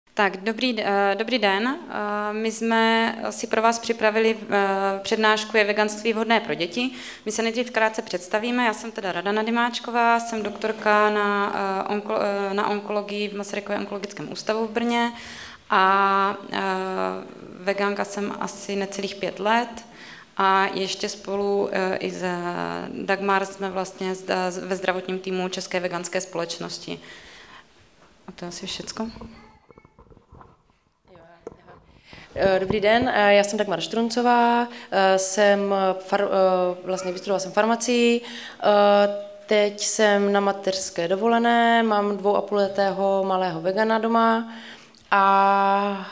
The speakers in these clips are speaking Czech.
Tak, dobrý den. My jsme si pro vás připravili přednášku Je veganství vhodné pro děti. My se nejdřív krátce představíme. Já jsem teda Radana Dymáčková, jsem doktorka na onkologii v Masarykově onkologickém ústavu v Brně a vegánka jsem asi necelých 5 let. A ještě spolu i s Dagmar jsme vlastně ve zdravotním týmu České veganské společnosti. A to je asi všecko. Dobrý den, já jsem Dagmar Štruncová, vlastně vystudovala jsem farmacii, teď jsem na mateřské dovolené, mám 2,5letého malého vegana doma a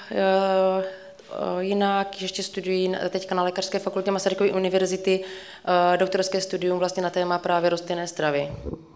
jinak ještě studuji teďka na Lékařské fakultě Masarykovy univerzity doktorské studium vlastně na téma právě rostlinné stravy.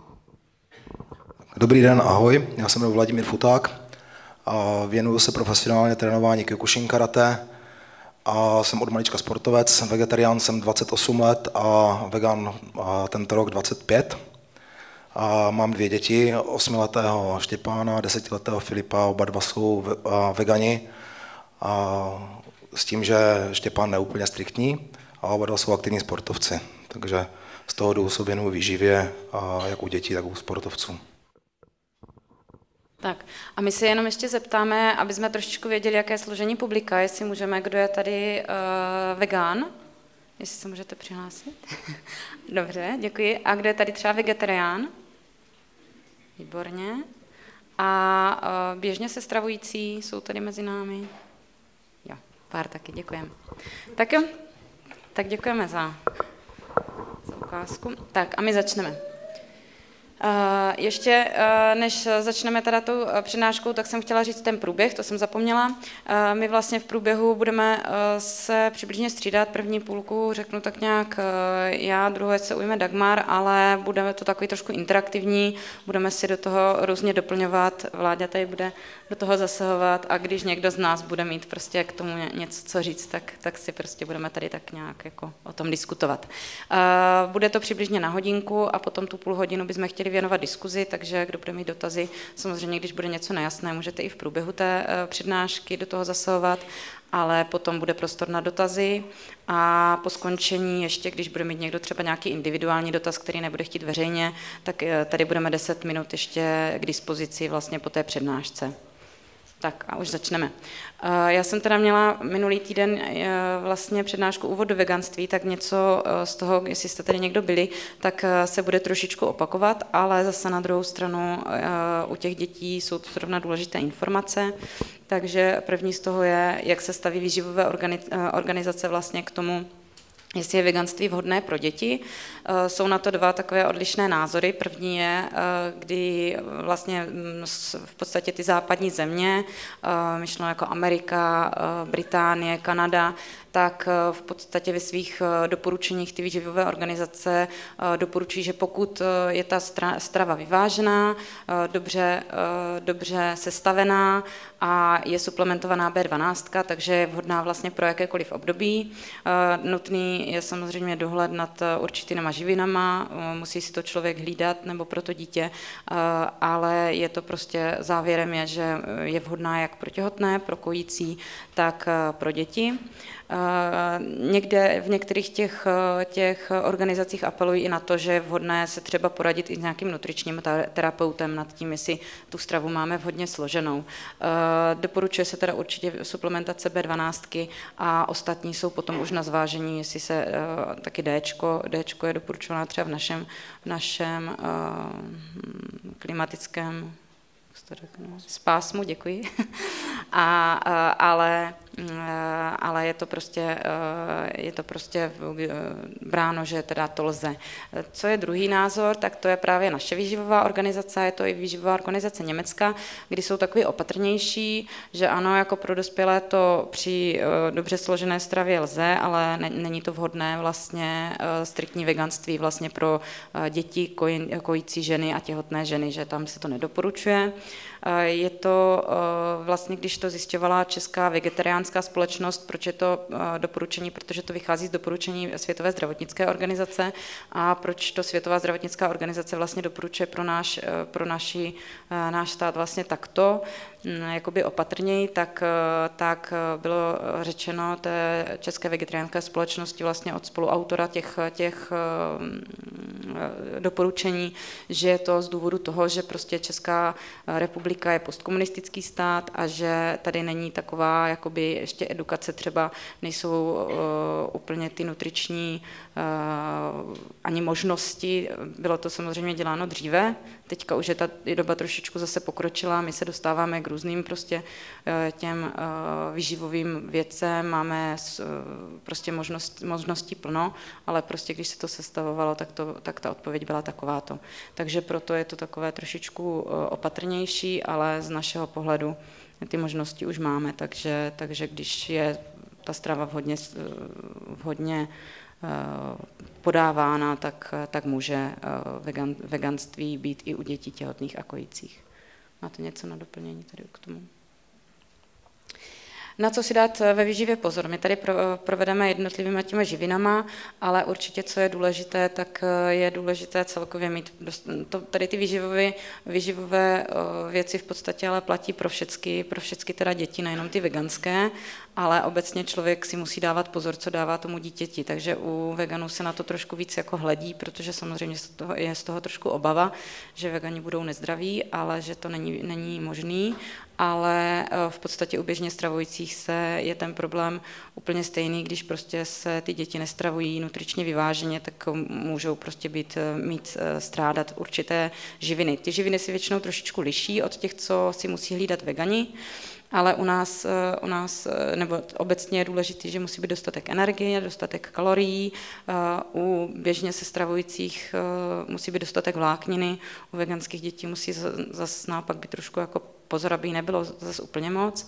Dobrý den, ahoj, já jsem Vladimír Futák. A věnuju se profesionálně trénování Kyokushin karate a jsem od malička sportovec, vegetarián jsem 28 let a vegan tento rok 25. A mám 2 děti, 8letého Štěpána, 10letého Filipa, oba dva jsou vegani. A s tím, že Štěpán neúplně striktní a oba dva jsou aktivní sportovci. Takže z toho důvodu se věnuju výživě jak u dětí, tak u sportovců. Tak a my se jenom ještě zeptáme, aby jsme trošičku věděli, jaké je složení publika, jestli můžeme, kdo je tady vegán, jestli se můžete přihlásit. Dobře, děkuji. A kdo je tady třeba vegetarián? Výborně. A běžně se stravující jsou tady mezi námi? Jo, pár taky, děkujeme. Tak jo, tak děkujeme za ukázku. Tak a my začneme. Ještě než začneme teda tou přednáškou, tak jsem chtěla říct ten průběh, to jsem zapomněla. My vlastně v průběhu budeme se přibližně střídat, první půlku řeknu tak nějak já, druhé se ujme Dagmar, ale budeme to takový trošku interaktivní, budeme si do toho různě doplňovat, Vláďa tady bude do toho zasahovat a když někdo z nás bude mít prostě k tomu něco co říct, tak si prostě budeme tady tak nějak jako o tom diskutovat. Bude to přibližně na hodinku a potom tu půl hodinu bychom chtěli věnovat diskuzi, takže kdo bude mít dotazy, samozřejmě, když bude něco nejasné, můžete i v průběhu té přednášky do toho zasahovat, ale potom bude prostor na dotazy a po skončení ještě, když bude mít někdo třeba nějaký individuální dotaz, který nebude chtít veřejně, tak tady budeme 10 minut ještě k dispozici vlastně po té přednášce. Tak a už začneme. Já jsem teda měla minulý týden vlastně přednášku Úvod do veganství, tak něco z toho, jestli jste tady někdo byli, tak se bude trošičku opakovat, ale zase na druhou stranu u těch dětí jsou to zrovna důležité informace, takže první z toho je, jak se staví výživové organizace vlastně k tomu, jestli je veganství vhodné pro děti. Jsou na to 2 takové odlišné názory. První je, kdy vlastně v podstatě ty západní země, myšleno jako Amerika, Británie, Kanada, tak v podstatě ve svých doporučeních ty výživové organizace doporučují, že pokud je ta strava vyvážená, dobře sestavená a je suplementovaná B12, takže je vhodná vlastně pro jakékoliv období. Nutný je samozřejmě dohled nad určitýma živinama, musí si to člověk hlídat nebo pro to dítě, ale je to prostě závěrem je, že je vhodná jak pro těhotné, pro kojící, tak pro děti. Někde v některých těch organizacích apelují i na to, že je vhodné se třeba poradit i s nějakým nutričním terapeutem nad tím, jestli tu stravu máme vhodně složenou. Doporučuje se teda určitě suplementace B12 a ostatní jsou potom už na zvážení, jestli se taky Dčko je doporučované třeba v našem klimatickém spásmu, děkuji, ale je to prostě bráno, že teda to lze. Co je druhý názor, tak to je právě naše výživová organizace, je to i výživová organizace Německa, kdy jsou takový opatrnější, že ano, jako pro dospělé to při dobře složené stravě lze, ale není to vhodné vlastně striktní veganství vlastně pro děti, kojící ženy a těhotné ženy, že tam se to nedoporučuje. Je to vlastně, když to zjišťovala Česká vegetariánská společnost, proč je to doporučení, protože to vychází z doporučení Světové zdravotnické organizace a proč to Světová zdravotnická organizace vlastně doporučuje pro náš stát vlastně takto, jakoby opatrněji, tak bylo řečeno té České vegetariánské společnosti vlastně od spoluautora těch doporučení, že je to z důvodu toho, že prostě Česká republika je postkomunistický stát a že tady není taková jakoby ještě edukace, třeba nejsou úplně ty nutriční ani možnosti. Bylo to samozřejmě děláno dříve, teďka už je ta doba trošičku zase pokročila, my se dostáváme k různým prostě těm výživovým věcem, máme prostě možností plno, ale prostě když se to sestavovalo, tak ta odpověď byla takováto. Takže proto je to takové trošičku opatrnější, ale z našeho pohledu ty možnosti už máme, takže když je ta strava vhodně podávána, tak může veganství být i u dětí těhotných a kojících. Máte něco na doplnění tady k tomu? Na co si dát ve výživě pozor? My tady provedeme jednotlivými těmi živinama, ale určitě, co je důležité, tak je důležité celkově mít tady ty výživové věci v podstatě ale platí pro všechny teda děti, nejenom ty veganské, ale obecně člověk si musí dávat pozor, co dává tomu dítěti, takže u veganů se na to trošku víc jako hledí, protože samozřejmě je z toho trošku obava, že vegani budou nezdraví, ale že to není možný, ale v podstatě u běžně stravujících se je ten problém úplně stejný, když prostě se ty děti nestravují nutričně vyváženě, tak můžou prostě strádat určité živiny. Ty živiny si většinou trošičku liší od těch, co si musí hlídat vegani, ale u nás, nebo obecně je důležité, že musí být dostatek energie, dostatek kalorií, u běžně se stravujících musí být dostatek vlákniny, u veganských dětí musí zase naopak být trošku jako pozor, aby jí nebylo zase úplně moc.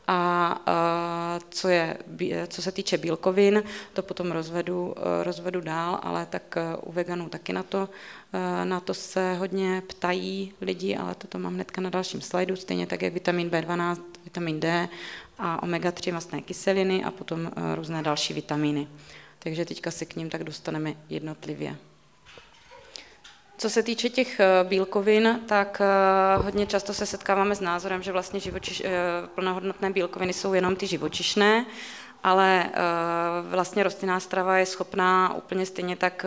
A co se týče bílkovin, to potom rozvedu dál, ale tak u veganů taky na to se hodně ptají lidi, ale toto mám hnedka na dalším slajdu, stejně tak jak vitamin B12, vitamin D a omega-3 mastné kyseliny a potom různé další vitamíny. Takže teďka se k ním tak dostaneme jednotlivě. Co se týče těch bílkovin, tak hodně často se setkáváme s názorem, že vlastně plnohodnotné bílkoviny jsou jenom ty živočišné, ale vlastně rostlinná strava je schopná úplně stejně tak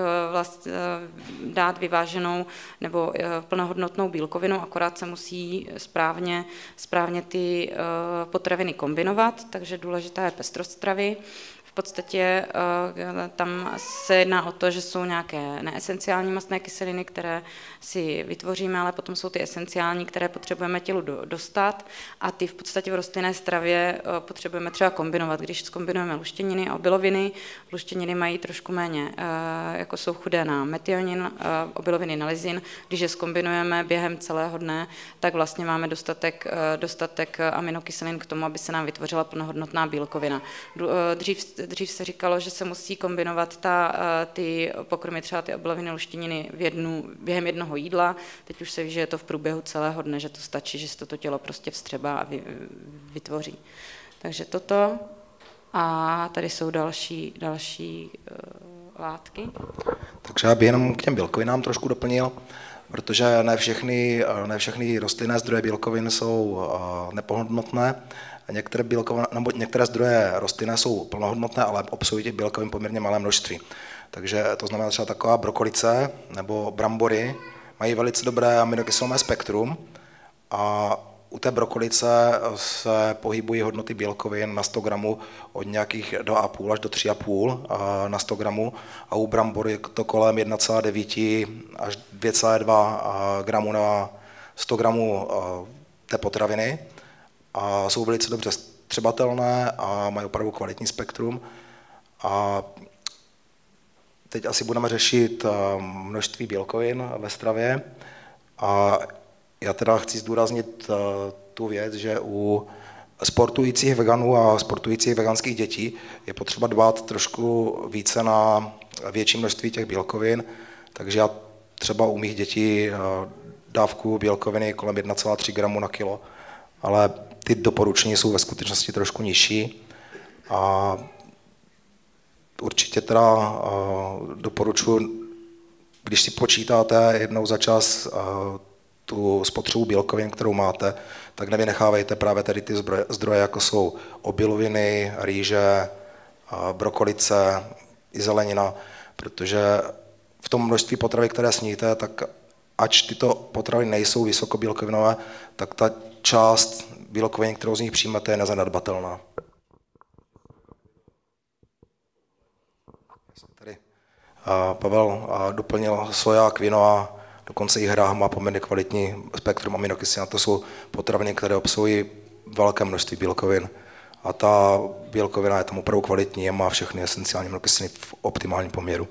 dát vyváženou nebo plnohodnotnou bílkovinu, akorát se musí správně ty potraviny kombinovat, takže důležitá je pestrost stravy. V podstatě tam se jedná o to, že jsou nějaké neesenciální mastné kyseliny, které si vytvoříme, ale potom jsou ty esenciální, které potřebujeme tělu dostat a ty v podstatě v rostlinné stravě potřebujeme třeba kombinovat. Když zkombinujeme luštěniny a obiloviny, luštěniny mají trošku méně, jako jsou chudé na metionin, obiloviny na lizin. Když je zkombinujeme během celého dne, tak vlastně máme dostatek aminokyselin k tomu, aby se nám vytvořila plnohodnotná bílkovina. Dřív se říkalo, že se musí kombinovat ty pokrmy, třeba ty obiloviny, luštěniny během jednoho jídla. Teď už se ví, že je to v průběhu celého dne, že to stačí, že se to tělo prostě vstřebá a vytvoří. Takže toto. A tady jsou další látky. Takže já bych jenom k těm bílkovinám trošku doplnil, protože ne všechny rostlinné zdroje bílkovin jsou neplnohodnotné. Některé zdroje rostlinné jsou plnohodnotné, ale obsahují těch bílkovin poměrně malé množství. Takže to znamená třeba taková brokolice nebo brambory mají velice dobré aminokyselné spektrum a u té brokolice se pohybují hodnoty bílkovin na 100 gramů od nějakých 2,5 až do 3,5 na 100 gramů a u brambory to kolem 1,9 až 2,2 gramů na 100 gramů té potraviny. A jsou velice dobře střebatelné a mají opravdu kvalitní spektrum. A teď asi budeme řešit množství bílkovin ve stravě. A já teda chci zdůraznit tu věc, že u sportujících veganů a sportujících veganských dětí je potřeba dbát trošku více na větší množství těch bílkovin. Takže já třeba u mých dětí dávku bílkoviny kolem 1,3 gramu na kilo, ale ty doporučení jsou ve skutečnosti trošku nižší a určitě teda doporučuji, když si počítáte jednou za čas tu spotřebu bílkovin, kterou máte, tak nevynechávejte právě tady ty zdroje, jako jsou obiloviny, rýže, brokolice i zelenina, protože v tom množství potravy, které sníte, tak ač tyto potraviny nejsou vysokobílkovinové, tak ta část bílkovin, kterou z nich přijmete, je nezanedbatelná. Tady Pavel doplnil soja, quinoa, dokonce i hrách má poměrně kvalitní spektrum aminokyselin. To jsou potraviny, které obsahují velké množství bílkovin. A ta bílkovina je tam opravdu kvalitní a má všechny esenciální aminokyseliny v optimálním poměru.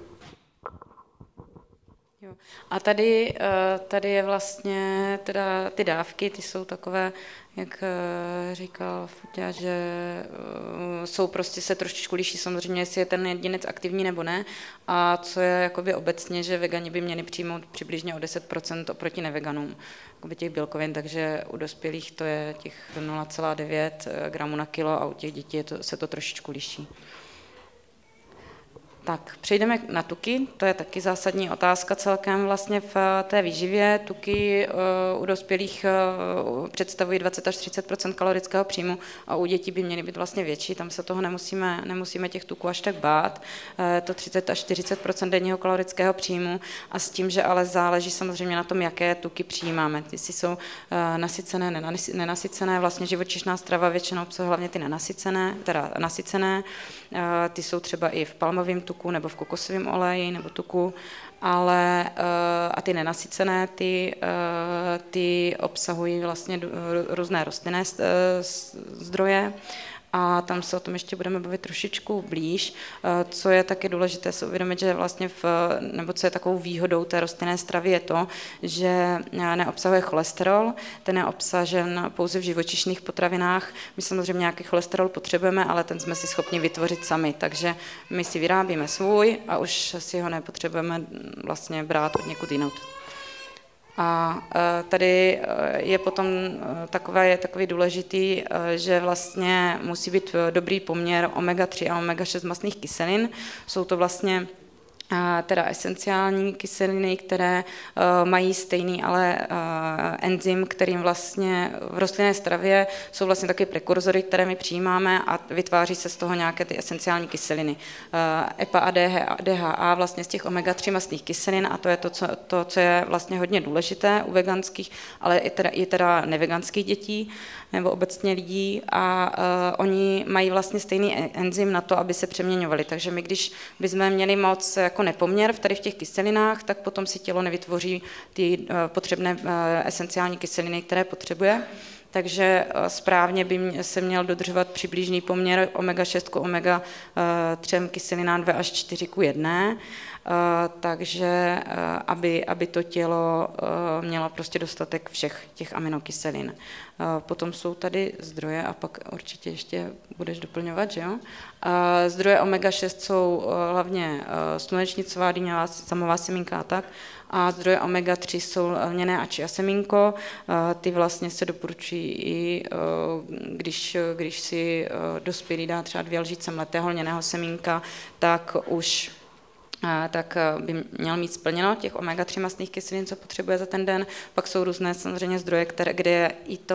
A tady je vlastně teda ty dávky, ty jsou takové, jak říkal Fuťa, že jsou prostě se trošičku liší samozřejmě, jestli je ten jedinec aktivní nebo ne. A co je jakoby obecně, že vegani by měli přijmout přibližně o 10% oproti neveganům těch bílkovin, takže u dospělých to je těch 0,9 gramů na kilo a u těch dětí se to trošičku liší. Tak, přejdeme na tuky, to je taky zásadní otázka celkem vlastně v té výživě. Tuky u dospělých představují 20 až 30% kalorického příjmu a u dětí by měly být vlastně větší, tam se toho nemusíme těch tuků až tak bát. To 30 až 40% denního kalorického příjmu a s tím, že ale záleží samozřejmě na tom, jaké tuky přijímáme. Jestli jsou nasycené, nenasycené, vlastně živočišná strava většinou obsahuje hlavně ty nasycené, ty jsou třeba i v palmovém tuku nebo v kokosovém oleji nebo tuku, ale a ty nenasycené, ty obsahují vlastně různé rostlinné zdroje a tam se o tom ještě budeme bavit trošičku blíž. Co je taky důležité si uvědomit, že vlastně nebo co je takovou výhodou té rostlinné stravy je to, že neobsahuje cholesterol, ten je obsažen pouze v živočišných potravinách. My samozřejmě nějaký cholesterol potřebujeme, ale ten jsme si schopni vytvořit sami, takže my si vyrábíme svůj a už si ho nepotřebujeme vlastně brát od někud jinut. A tady je potom takový důležitý, že vlastně musí být dobrý poměr omega-3 a omega-6 mastných kyselin. Jsou to vlastně teda esenciální kyseliny, které mají stejný ale enzym, kterým vlastně v rostlinné stravě jsou vlastně taky prekurzory, které my přijímáme a vytváří se z toho nějaké ty esenciální kyseliny. EPA a DHA vlastně z těch omega-3 mastných kyselin a to je to, co je vlastně hodně důležité u veganských, ale i teda neveganských dětí nebo obecně lidí a oni mají vlastně stejný enzym na to, aby se přeměňovali. Takže my, když bychom měli moc jako nepoměr v těch kyselinách, tak potom si tělo nevytvoří ty potřebné esenciální kyseliny, které potřebuje. Takže správně by se měl dodržovat přibližný poměr omega-6 k omega-3 kyselinám 2 až 4 k 1, takže aby to tělo mělo prostě dostatek všech těch aminokyselin. Potom jsou tady zdroje a pak určitě ještě budeš doplňovat, že jo? Zdroje omega-6 jsou hlavně slunečnicová, dýňová, samová semínka a tak. A zdroje omega-3 jsou lněné a chia semínko. Ty vlastně se doporučují i když si dospělý dá třeba 2 lžíce mletého lněného semínka, tak už tak by měl mít splněno těch omega-3 mastných kyselin, co potřebuje za ten den. Pak jsou různé samozřejmě zdroje, kde je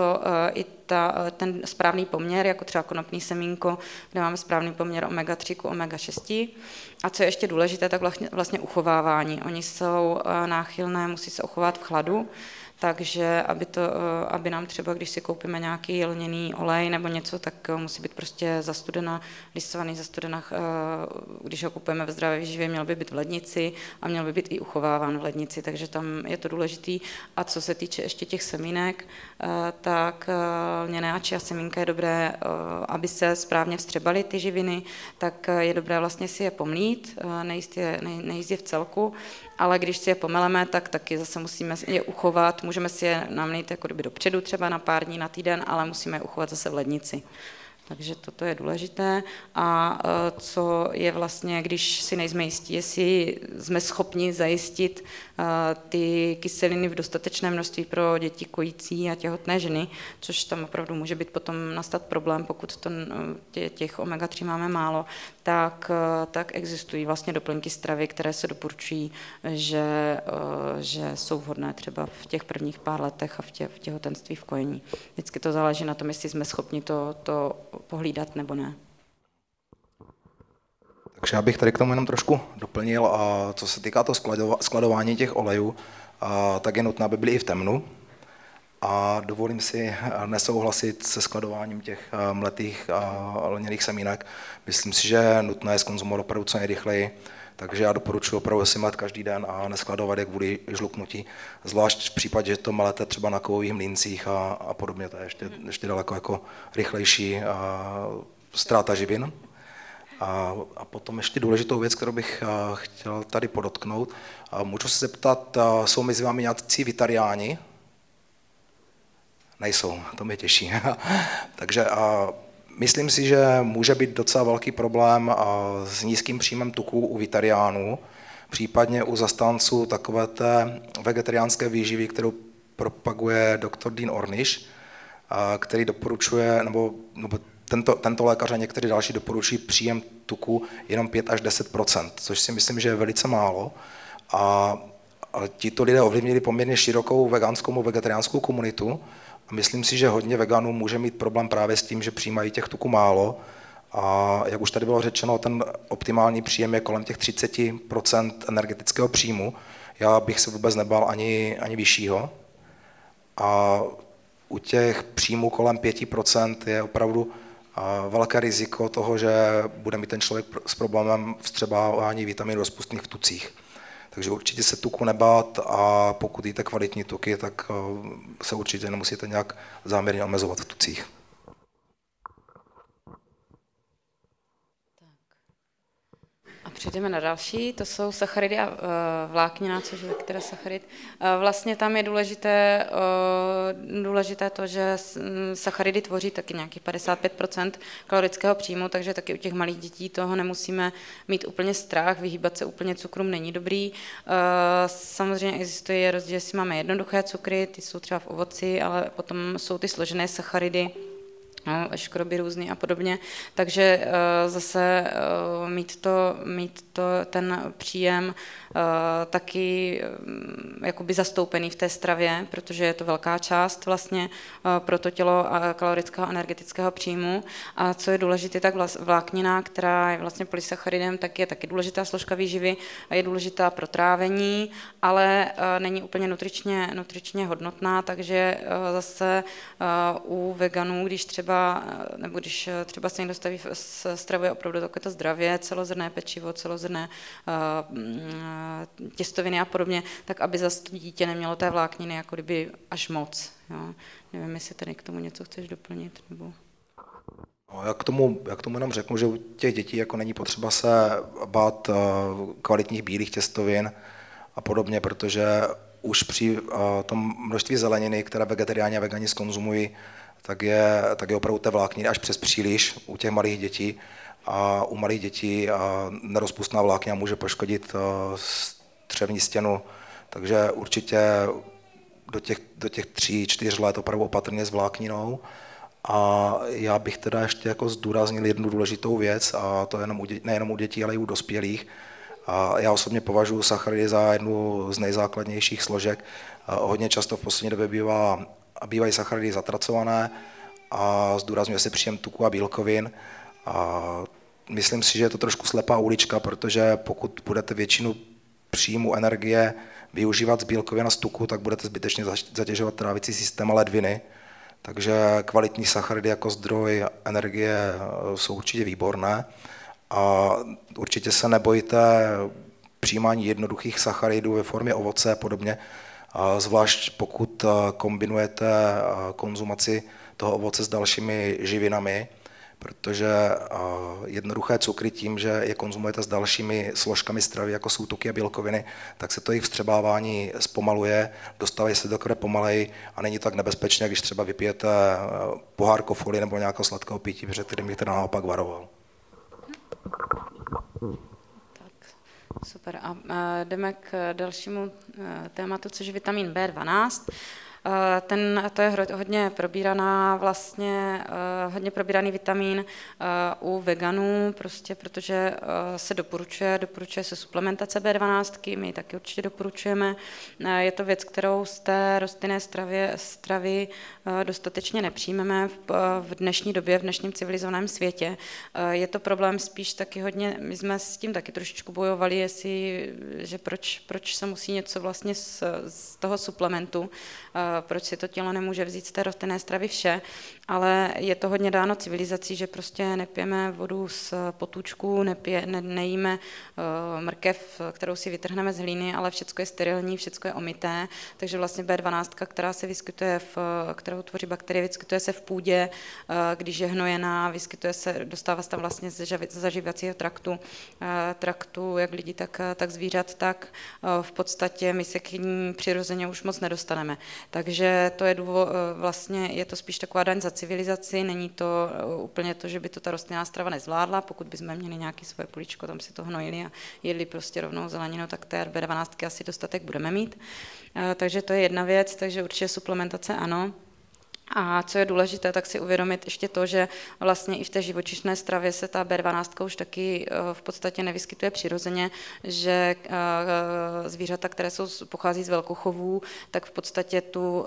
ten správný poměr, jako třeba konopný semínko, kde máme správný poměr omega-3 k omega-6. A co je ještě důležité, tak vlastně uchovávání. Oni jsou náchylné, musí se uchovat v chladu, takže aby nám třeba, když si koupíme nějaký lněný olej nebo něco, tak musí být prostě listovaný zastudená, když ho kupujeme ve zdravé výživě, měl by být v lednici a měl by být i uchováván v lednici, takže tam je to důležitý. A co se týče ještě těch semínek, tak lněné a chia semínka je dobré, aby se správně vstřebaly ty živiny, tak je dobré vlastně si je pomlít, nejíst je v celku, ale když si je pomeleme, tak taky zase musíme je uchovat, můžeme si je namlít jako kdyby dopředu, třeba na pár dní, na týden, ale musíme je uchovat zase v lednici. Takže toto je důležité. A co je vlastně, když si nejsme jistí, jestli jsme schopni zajistit ty kyseliny v dostatečné množství pro děti kojící a těhotné ženy, což tam opravdu může být potom nastat problém, pokud těch omega-3 máme málo, tak existují vlastně doplňky stravy, které se doporučují, že jsou vhodné třeba v těch prvních pár letech a v těhotenství, v kojení. Vždycky to záleží na tom, jestli jsme schopni to pohlídat nebo ne. Takže já bych tady k tomu jenom trošku doplnil, a co se týká toho skladování těch olejů, tak je nutné, aby byly i v temnu. A dovolím si nesouhlasit se skladováním těch mletých a lněných semínek. Myslím si, že je nutné je zkonzumovat opravdu co nejrychleji, takže já doporučuji opravdu si mlet každý den a neskladovat je kvůli žluknutí. Zvlášť v případě, že to melete třeba na kovových mlýncích a podobně, to je ještě daleko jako rychlejší ztráta živin. A potom ještě důležitou věc, kterou bych chtěl tady podotknout. Můžu se zeptat, jsou mezi vámi nějací vitariáni? Nejsou, to mě těší. Takže myslím si, že může být docela velký problém s nízkým příjmem tuků u vitariánů, případně u zastánců takové té vegetariánské výživy, kterou propaguje doktor Dean Ornish, který doporučuje, nebo tento lékař a někteří další doporučují příjem tuku jenom 5 až 10%, což si myslím, že je velice málo. Ale tito lidé ovlivnili poměrně širokou veganskou a vegetariánskou komunitu. A myslím si, že hodně veganů může mít problém právě s tím, že přijímají těch tuků málo. A jak už tady bylo řečeno, ten optimální příjem je kolem těch 30% energetického příjmu. Já bych se vůbec nebál ani vyššího. A u těch příjmů kolem 5% je opravdu velké riziko toho, že bude mít ten člověk s problémem vstřebávání vitaminů rozpustných v tucích. Takže určitě se tuku nebát, a pokud jíte kvalitní tuky, tak se určitě nemusíte nějak záměrně omezovat v tucích. A přejdeme na další, to jsou sacharidy a vláknina, což je teda sacharid. Vlastně tam je důležité to, že sacharidy tvoří taky nějakých 55% kalorického příjmu, takže taky u těch malých dětí toho nemusíme mít úplně strach, vyhýbat se úplně cukrům není dobrý. Samozřejmě existuje rozdíl, jestli máme jednoduché cukry, ty jsou třeba v ovoci, ale potom jsou ty složené sacharidy, škroby různý a podobně, takže zase mít ten příjem taky jakoby zastoupený v té stravě, protože je to velká část vlastně pro to tělo kalorického a energetického příjmu. A co je důležité, tak vláknina, která je vlastně polysacharidem, tak je taky důležitá složka výživy a je důležitá pro trávení, ale není úplně nutričně hodnotná, takže zase u veganů, když třeba se někdo stravuje opravdu takovéto zdravě, celozrnné pečivo, celozrnné těstoviny a podobně, tak aby zase to dítě nemělo té vlákniny jako kdyby až moc. Jo. Nevím, jestli tady k tomu něco chceš doplnit. Nebo... No, já k tomu jenom řeknu, že u těch dětí jako není potřeba se bát kvalitních bílých těstovin a podobně, protože už při tom množství zeleniny, které vegetariáni a vegani skonzumují, tak je opravdu té vlákniny až přes příliš u těch malých dětí. A u malých dětí nerozpustná vláknina může poškodit střevní stěnu, takže určitě do těch 3-4 let opravdu opatrně s vlákninou. A já bych teda ještě jako zdůraznil jednu důležitou věc, a to je nejenom u dětí, ale i u dospělých. A já osobně považuji sacharidy za jednu z nejzákladnějších složek. Hodně často v poslední době bývají sacharidy zatracované a zdůrazňuje se příjem tuku a bílkovin. A myslím si, že je to trošku slepá ulička, protože pokud budete většinu příjmu energie využívat z bílkovin a z tuku, tak budete zbytečně zatěžovat trávicí systém a ledviny. Takže kvalitní sacharidy jako zdroj energie jsou určitě výborné. A určitě se nebojte přijímání jednoduchých sacharidů ve formě ovoce a podobně, zvlášť pokud kombinujete konzumaci toho ovoce s dalšími živinami, protože jednoduché cukry tím, že je konzumujete s dalšími složkami stravy, jako jsou tuky a bílkoviny, tak se to jejich vstřebávání zpomaluje, dostávají se do krve pomaleji a není tak nebezpečné, když třeba vypijete pohár kofoly nebo nějakého sladkého pití, před kterým bych teda naopak varoval. Tak, super. A jdeme k dalšímu tématu, což je vitamin B12. To je hodně probíraná vlastně, hodně probíraný vitamín u veganů, prostě protože se doporučuje se suplementace B12, my ji taky určitě doporučujeme. Je to věc, kterou z té rostlinné stravy dostatečně nepřijmeme v dnešní době, v dnešním civilizovaném světě. Je to problém spíš taky hodně, my jsme s tím taky trošičku bojovali, že proč se musí něco vlastně z toho suplementu, proč si to tělo nemůže vzít z té rostlinné stravy vše, ale je to hodně dáno civilizací, že prostě nepijeme vodu z potůčku, nejíme mrkev, kterou si vytrhneme z hlíny, ale všechno je sterilní, všechno je omyté, takže vlastně B12, která se vyskytuje, kterou tvoří bakterie, vyskytuje se v půdě, když je hnojená, dostává se tam vlastně z zažívacího traktu, jak lidí, tak zvířat, tak v podstatě my se k ní přirozeně už moc nedostaneme. Takže to je důvod, vlastně je to spíš taková daň za civilizaci, není to úplně to, že by to ta rostlinná strava nezvládla, pokud bychom měli nějaké svoje políčko, tam si to hnojili a jedli prostě rovnou zeleninu, tak té B12 asi dostatek budeme mít. Takže to je jedna věc, takže určitě suplementace ano. A co je důležité, tak si uvědomit ještě to, že vlastně i v té živočišné stravě se ta B12 už taky v podstatě nevyskytuje přirozeně, že zvířata, které pochází z velkochovů, tak v podstatě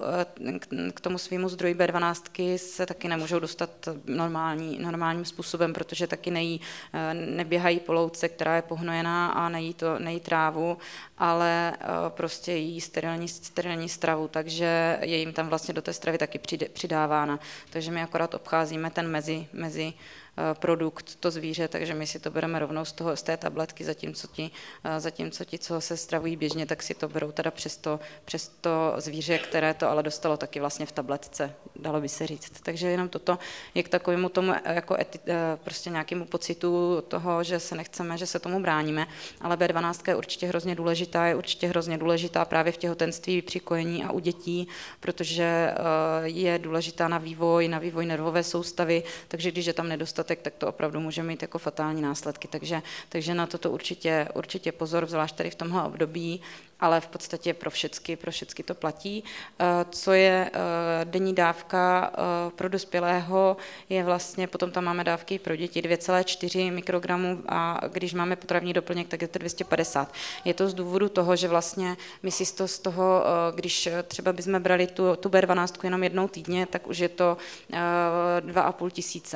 k tomu svýmu zdroji B12 se taky nemůžou dostat normálním způsobem, protože taky neběhají po louce, která je pohnojená a nejí trávu, ale prostě jí sterilní stravu, takže je jim tam vlastně do té stravy taky přidávána. Takže my akorát obcházíme ten mezi produkt, to zvíře, takže my si to bereme rovnou z té tabletky, zatímco ti, co se stravují běžně, tak si to berou teda přes to zvíře, které to ale dostalo taky vlastně v tabletce, dalo by se říct. Takže jenom toto je k takovému tomu jako prostě nějakému pocitu toho, že se nechceme, že se tomu bráníme, ale B12 je určitě hrozně důležitá právě v těhotenství, při kojení a u dětí, protože je důležitá na vývoj nervové soustavy, takže když je tam nedostatek, tak to opravdu může mít jako fatální následky. Takže na toto určitě pozor, zvlášť tady v tomhle období, ale v podstatě pro všechny to platí. Co je denní dávka pro dospělého, je vlastně, potom tam máme dávky pro děti 2,4 mikrogramů a když máme potravní doplněk, tak je to 250. Je to z důvodu toho, že vlastně my si z toho, když třeba bychom brali tu B12 jenom jednou týdně, tak už je to 2,5 tisíce.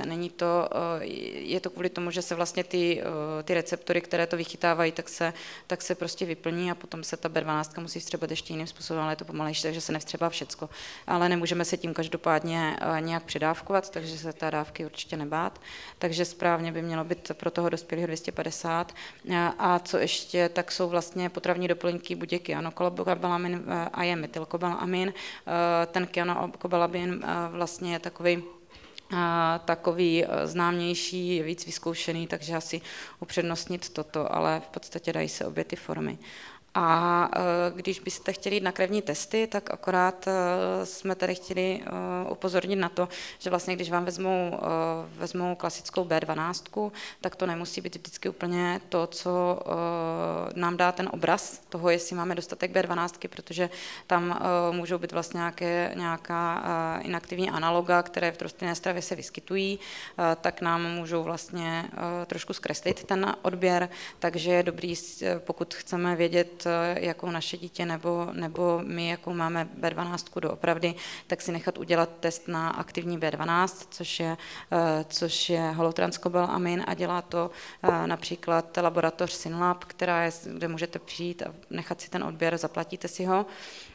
Je to kvůli tomu, že se vlastně ty receptory, které to vychytávají, tak se prostě vyplní a potom se ta B12 musí vstřebat ještě jiným způsobem, ale je to pomalejší, takže se nevstřebá všecko. Ale nemůžeme se tím každopádně nějak přidávkovat, takže se té dávky určitě nebát. Takže správně by mělo být pro toho dospělého 250. A co ještě, tak jsou vlastně potravní doplňky buď je kyanokobalamin a je metylkobalamin. Ten kyanokobalamin vlastně je takový známější, víc vyzkoušený, takže asi upřednostnit toto, ale v podstatě dají se obě ty formy. A když byste chtěli jít na krevní testy, tak akorát jsme tady chtěli upozornit na to, že vlastně když vám vezmou klasickou B12, tak to nemusí být vždycky úplně to, co nám dá ten obraz toho, jestli máme dostatek B12, protože tam můžou být vlastně nějaká inaktivní analoga, které v rostlinné stravě se vyskytují, tak nám můžou vlastně trošku zkreslit ten odběr, takže je dobrý, pokud chceme vědět, jakou naše dítě nebo my, jakou máme B12 doopravdy, tak si nechat udělat test na aktivní B12, což je holotranscobalamin a dělá to například laboratoř Synlab, kde můžete přijít a nechat si ten odběr, zaplatíte si ho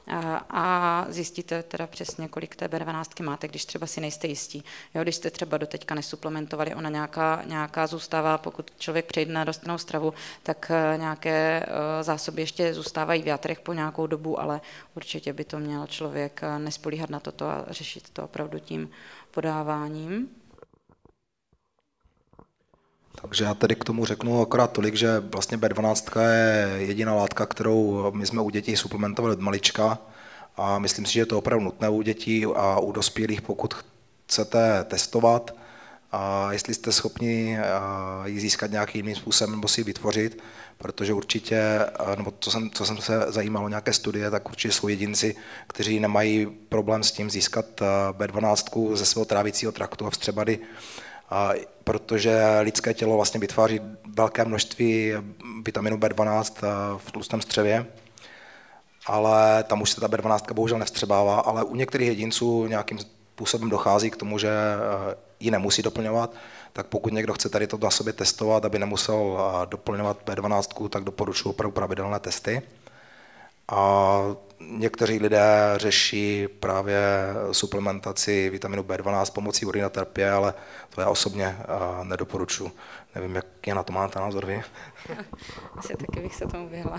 a zjistíte teda přesně, kolik té B12 máte, když třeba si nejste jistí. Jo, když jste třeba doteďka nesuplementovali, ona nějaká zůstává, pokud člověk přejde na rostlinnou stravu, tak nějaké zásoby ještě zůstávají v játrech po nějakou dobu, ale určitě by to měl člověk nespolíhat na toto a řešit to opravdu tím podáváním. Takže já tady k tomu řeknu akorát tolik, že vlastně B12 je jediná látka, kterou my jsme u dětí suplementovali od malička a myslím si, že je to opravdu nutné u dětí a u dospělých, pokud chcete testovat a jestli jste schopni ji získat nějakým jiným způsobem nebo si ji vytvořit, protože určitě, nebo co jsem se zajímal o nějaké studie, tak určitě jsou jedinci, kteří nemají problém s tím získat B12 ze svého trávicího traktu a vstřebady, protože lidské tělo vlastně vytváří velké množství vitaminu B12 v tlustém střevě, ale tam už se ta B12 bohužel nevstřebává, ale u některých jedinců nějakým způsobem dochází k tomu, že ji nemusí doplňovat, tak pokud někdo chce tady to na sobě testovat, aby nemusel doplňovat B12, tak doporučuji opravdu pravidelné testy. A někteří lidé řeší právě suplementaci vitaminu B12 pomocí urinoterapie, ale to já osobně nedoporučuji. Nevím, jak je na to máte názor vy? Asi taky bych se tomu vyhla.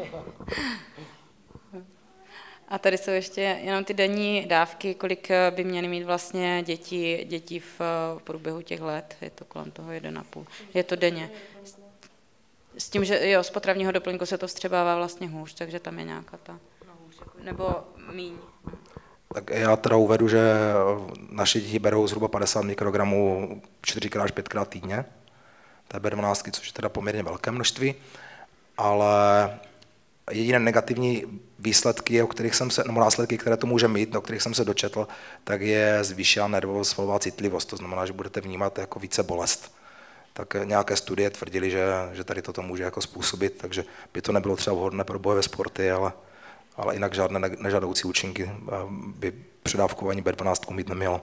A tady jsou ještě jenom ty denní dávky, kolik by měly mít vlastně děti v průběhu těch let. Je to kolem toho 1,5. Je to denně. S tím, že jo, z potravního doplňku se to vstřebává vlastně hůř, takže tam je nějaká ta... Nebo míň. Tak já teda uvedu, že naše děti berou zhruba 50 mikrogramů 4x až 5x týdně. To je B12, což je teda poměrně velké množství, ale jediné negativní výsledky, o kterých jsem se, nebo následky, které to může mít, o kterých jsem se dočetl, tak je zvýšená nervovosvalová citlivost. To znamená, že budete vnímat jako více bolest. Tak nějaké studie tvrdily, že tady toto může jako způsobit, takže by to nebylo třeba vhodné pro bojové sporty, ale jinak žádné nežádoucí účinky by předávkování B12 mít nemělo.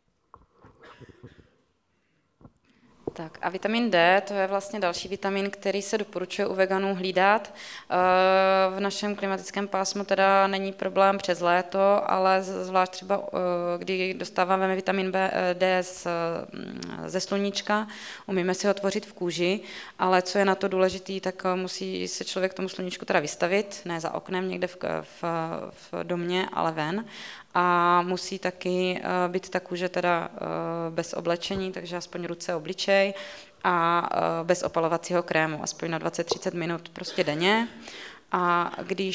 Tak a vitamin D, to je vlastně další vitamin, který se doporučuje u veganů hlídat. V našem klimatickém pásmu teda není problém přes léto, ale zvlášť třeba, kdy dostáváme vitamin D ze sluníčka, umíme si ho tvořit v kůži, ale co je na to důležitý, tak musí se člověk tomu sluníčku teda vystavit, ne za oknem někde v domě, ale ven. A musí taky být ta kůže teda bez oblečení, takže aspoň ruce, obličej a bez opalovacího krému, aspoň na 20-30 minut prostě denně. A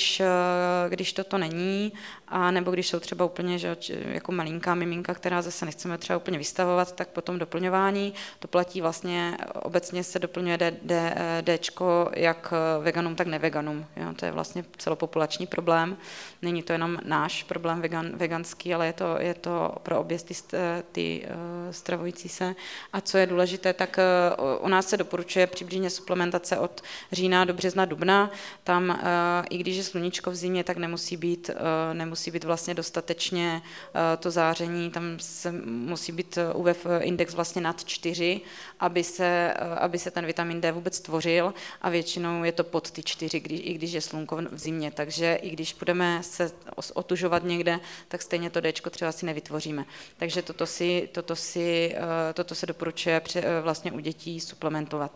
když toto není, a nebo když jsou třeba úplně že, jako malinká miminka, která zase nechceme třeba úplně vystavovat, tak potom doplňování, to platí vlastně, obecně se doplňuje Dčko jak veganům, tak neveganům. Jo? To je vlastně celopopulační problém. Není to jenom náš problém veganský, ale je to pro obě ty stravující se. A co je důležité, tak u nás se doporučuje přibližně suplementace od října do března, dubna. Tam i když je sluníčko v zimě, tak nemusí být vlastně dostatečně to záření, tam se musí být UV index vlastně nad 4, aby se ten vitamin D vůbec tvořil a většinou je to pod ty 4, i když je slunko v zimě, takže i když budeme se otužovat někde, tak stejně to Dčko třeba si nevytvoříme. Takže toto se doporučuje vlastně u dětí suplementovat.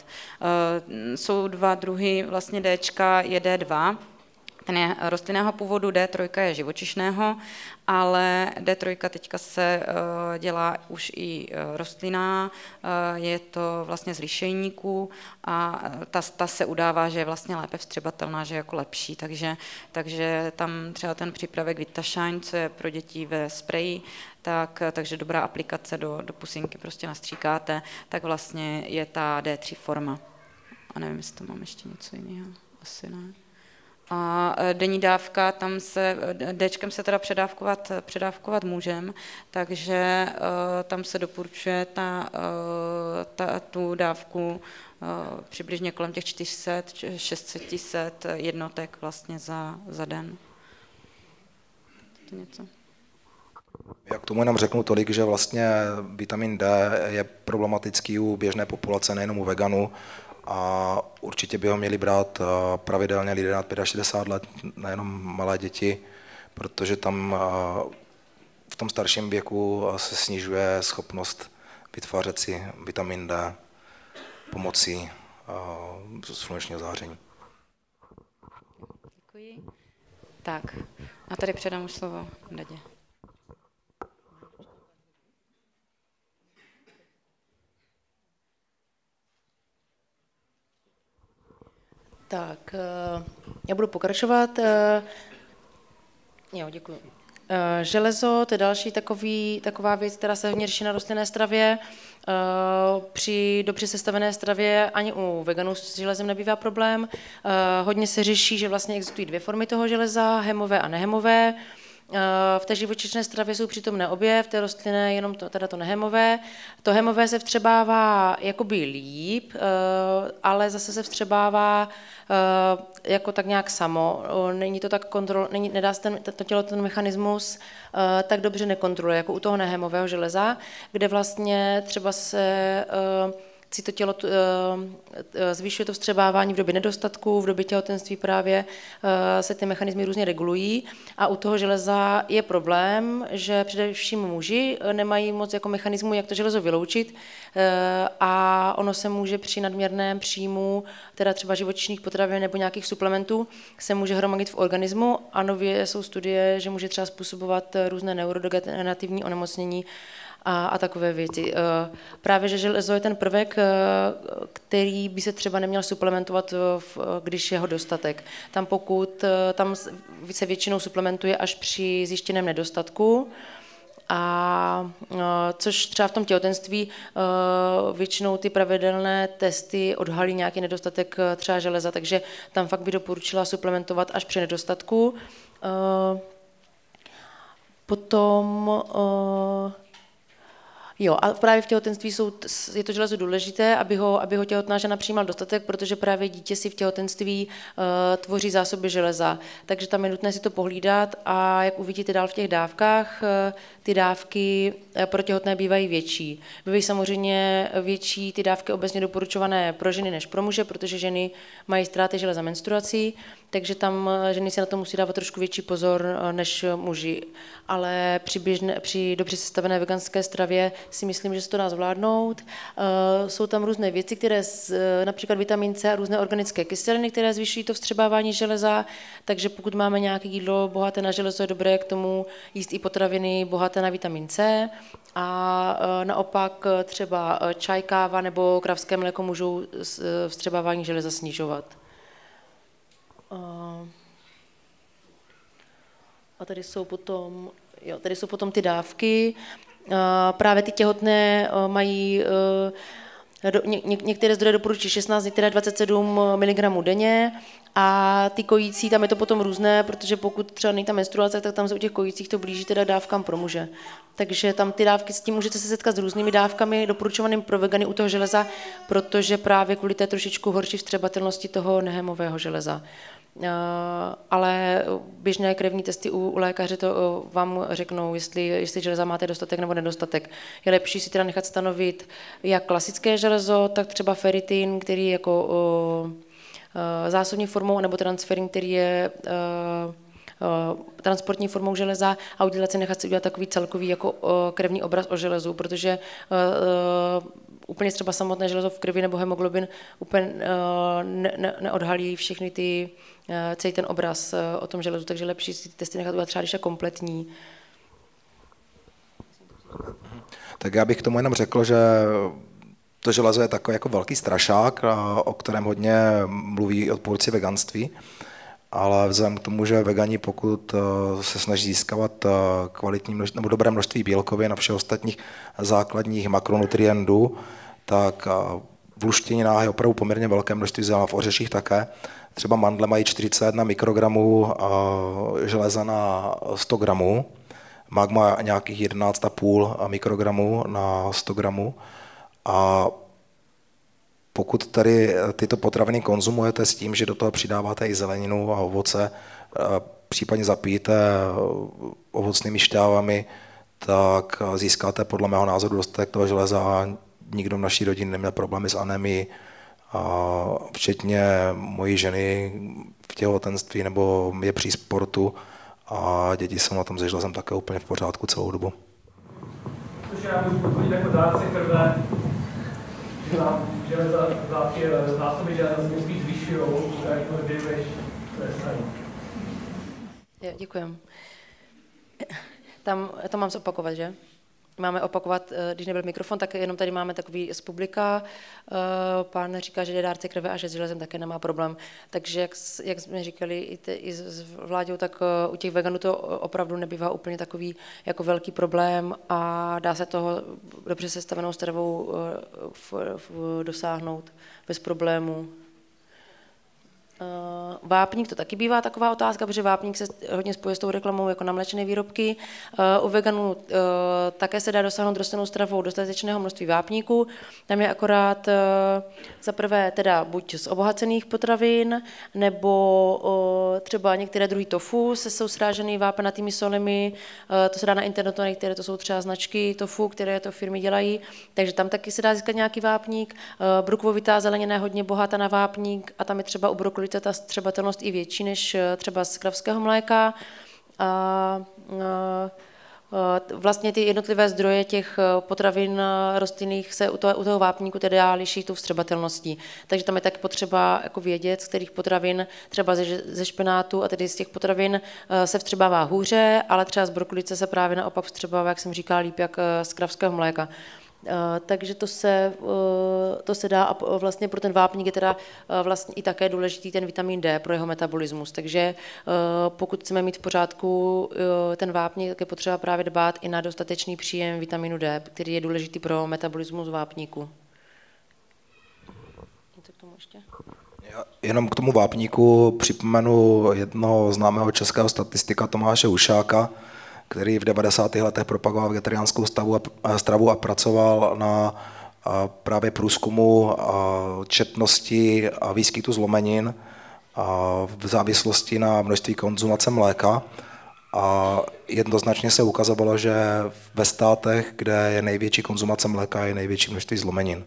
Jsou dva druhy vlastně Dčka, je D2, ten je rostlinného původu, D3 je živočišného, ale D3 teďka se dělá už i rostlinná, je to vlastně z lišejníků a ta se udává, že je vlastně lépe vstřebatelná, že je jako lepší, takže tam třeba ten přípravek Vitashine, co je pro děti ve spreji, takže dobrá aplikace do pusinky prostě nastříkáte, tak vlastně je ta D3 forma. A nevím, jestli to mám ještě něco jiného, asi ne. A denní dávka, tam se Dčkem se teda předávkovat můžem, takže tam se doporučuje tu dávku přibližně kolem těch 400-600 jednotek vlastně za den. To něco. Já k tomu jenom řeknu tolik, že vlastně vitamin D je problematický u běžné populace, nejenom u veganů, a určitě by ho měli brát pravidelně lidé nad 65 let, nejenom malé děti, protože tam v tom starším věku se snižuje schopnost vytvářet si vitamin D pomocí slunečního záření. Děkuji. Tak, a tady předám už slovo Dadě. Tak, já budu pokračovat. Jo, děkuji. Železo, to je další taková věc, která se hodně řeší na rostlinné stravě. Při dobře sestavené stravě ani u veganů s železem nebývá problém. Hodně se řeší, že vlastně existují dvě formy toho železa, hemové a nehemové. V té živočišné stravě jsou přítomné obě, v té rostlinné jenom to nehemové. To hemové se vstřebává jakoby líp, ale zase se vstřebává jako tak nějak samo. Není to tak nedá se to tělo ten mechanismus tak dobře nekontroluje, jako u toho nehemového železa, kde vlastně třeba si to tělo zvyšuje to vstřebávání v době nedostatku, v době těhotenství právě se ty mechanismy různě regulují a u toho železa je problém, že především muži nemají moc jako mechanismu, jak to železo vyloučit a ono se může při nadměrném příjmu, teda třeba živočišných potravin nebo nějakých suplementů, se může hromadit v organismu a nově jsou studie, že může třeba způsobovat různé neurodegenerativní onemocnění a takové věci. Právě, že železo je ten prvek, který by se třeba neměl suplementovat, když je ho dostatek. Tam se většinou suplementuje až při zjištěném nedostatku, a což třeba v tom těhotenství většinou ty pravidelné testy odhalí nějaký nedostatek třeba železa, takže tam fakt by doporučila suplementovat až při nedostatku. Potom jo, a právě v těhotenství je to železo důležité, aby ho těhotná žena přijímala dostatek, protože právě dítě si v těhotenství tvoří zásoby železa. Takže tam je nutné si to pohlídat a jak uvidíte dál v těch dávkách, ty dávky pro těhotné bývají větší. Bývají samozřejmě větší ty dávky obecně doporučované pro ženy než pro muže, protože ženy mají ztráty železa menstruací, takže tam ženy si na to musí dávat trošku větší pozor než muži. Ale při dobře sestavené veganské stravě si myslím, že se to dá zvládnout. Jsou tam různé věci, které například vitamin C a různé organické kyseliny, které zvyšují to vstřebávání železa, takže pokud máme nějaké jídlo bohaté na železo, je dobré k tomu jíst i potraviny bohaté na vitamin C a naopak třeba čaj, káva nebo kravské mléko můžou vstřebávání železa snižovat. A tady jsou potom ty dávky. Právě ty těhotné mají, některé zdroje doporučují 16, některé 27 mg denně a ty kojící, tam je to potom různé, protože pokud třeba není ta menstruace, tak tam se u těch kojících to blíží teda dávkám pro muže. Takže tam ty dávky, s tím můžete se setkat s různými dávkami doporučovaným pro vegany u toho železa, protože právě kvůli té trošičku horší vstřebatelnosti toho nehemového železa. Ale běžné krevní testy u lékaře to vám řeknou, jestli železa máte dostatek nebo nedostatek. Je lepší si teda nechat stanovit jak klasické železo, tak třeba ferritin, který je jako zásobní formou, nebo transferin, který je transportní formou železa a nechat si udělat takový celkový jako krevní obraz o železu, protože úplně třeba samotné železo v krvi nebo hemoglobin úplně neodhalí všechny celý ten obraz o tom železu, takže lepší si ty testy nechat udělat třeba, když je kompletní. Tak já bych k tomu jenom řekl, že to železo je takový jako velký strašák, o kterém hodně mluví odpůrci veganství, ale vzhledem k tomu, že vegani, pokud se snaží získávat kvalitní množství, nebo dobré množství bílkovin a všech ostatních základních makronutrientů, tak v luštěninách je opravdu poměrně velké množství, v ořeších také. Třeba mandle mají 41 mikrogramů železa na 100 gramů, mák má nějakých 11,5 mikrogramů na 100 gramů. A pokud tady tyto potraviny konzumujete s tím, že do toho přidáváte i zeleninu a ovoce, případně zapijete ovocnými šťávami, tak získáte podle mého názoru dostatek toho železa a nikdo v naší rodině neměl problémy s anemií, včetně mojí ženy v těhotenství nebo je při sportu a děti jsou na tom se železem také úplně v pořádku celou dobu. Což já můžu potvrdit jako dárce krve, že zásoby železa se spíš zvyšují, když děkujem. Tam to mám zopakovat, že? máme opakovat, když nebyl mikrofon, tak jenom tady máme takový z publika. Pán říká, že je dárce krve a že s železem také nemá problém. Takže jak jsme říkali i s Vláďou, tak u těch veganů to opravdu nebývá úplně takový jako velký problém a dá se toho dobře sestavenou stravou dosáhnout bez problémů. Vápník, to taky bývá taková otázka, protože vápník se hodně spojuje s tou reklamou jako na mléčné výrobky. U veganů také se dá dosáhnout rostlinnou stravou dostatečného množství vápníku. Tam je akorát za prvé teda buď z obohacených potravin, nebo třeba některé druhy tofu jsou srážený vápenatými solemi. To se dá na internetu, některé to jsou třeba značky tofu, které to firmy dělají, takže tam taky se dá získat nějaký vápník. Brukvovitá zelenina je hodně bohatá na vápník a tam je třeba u brokoli ta střebatelnost i větší než třeba z kravského mléka. Vlastně ty jednotlivé zdroje těch potravin rostlinných se u toho vápníku teda liší tou vstřebatelností. Takže tam je taky potřeba jako vědět, z kterých potravin, třeba ze špenátu a tedy z těch potravin se vstřebává hůře, ale třeba z brokolice se právě naopak vstřebává, jak jsem říkala, líp jak z kravského mléka. Takže to se dá a vlastně pro ten vápník je teda vlastně i také důležitý ten vitamin D pro jeho metabolismus. Takže pokud chceme mít v pořádku ten vápník, tak je potřeba právě dbát i na dostatečný příjem vitaminu D, který je důležitý pro metabolismus vápníku. Něco k tomu ještě? Jenom k tomu vápníku připomenu jednoho známého českého statistika Tomáše Ušáka, který v 90. letech propagoval vegetariánskou stravu a pracoval na právě průzkumu četnosti a výskytu zlomenin v závislosti na množství konzumace mléka. A jednoznačně se ukazovalo, že ve státech, kde je největší konzumace mléka, je největší množství zlomenin.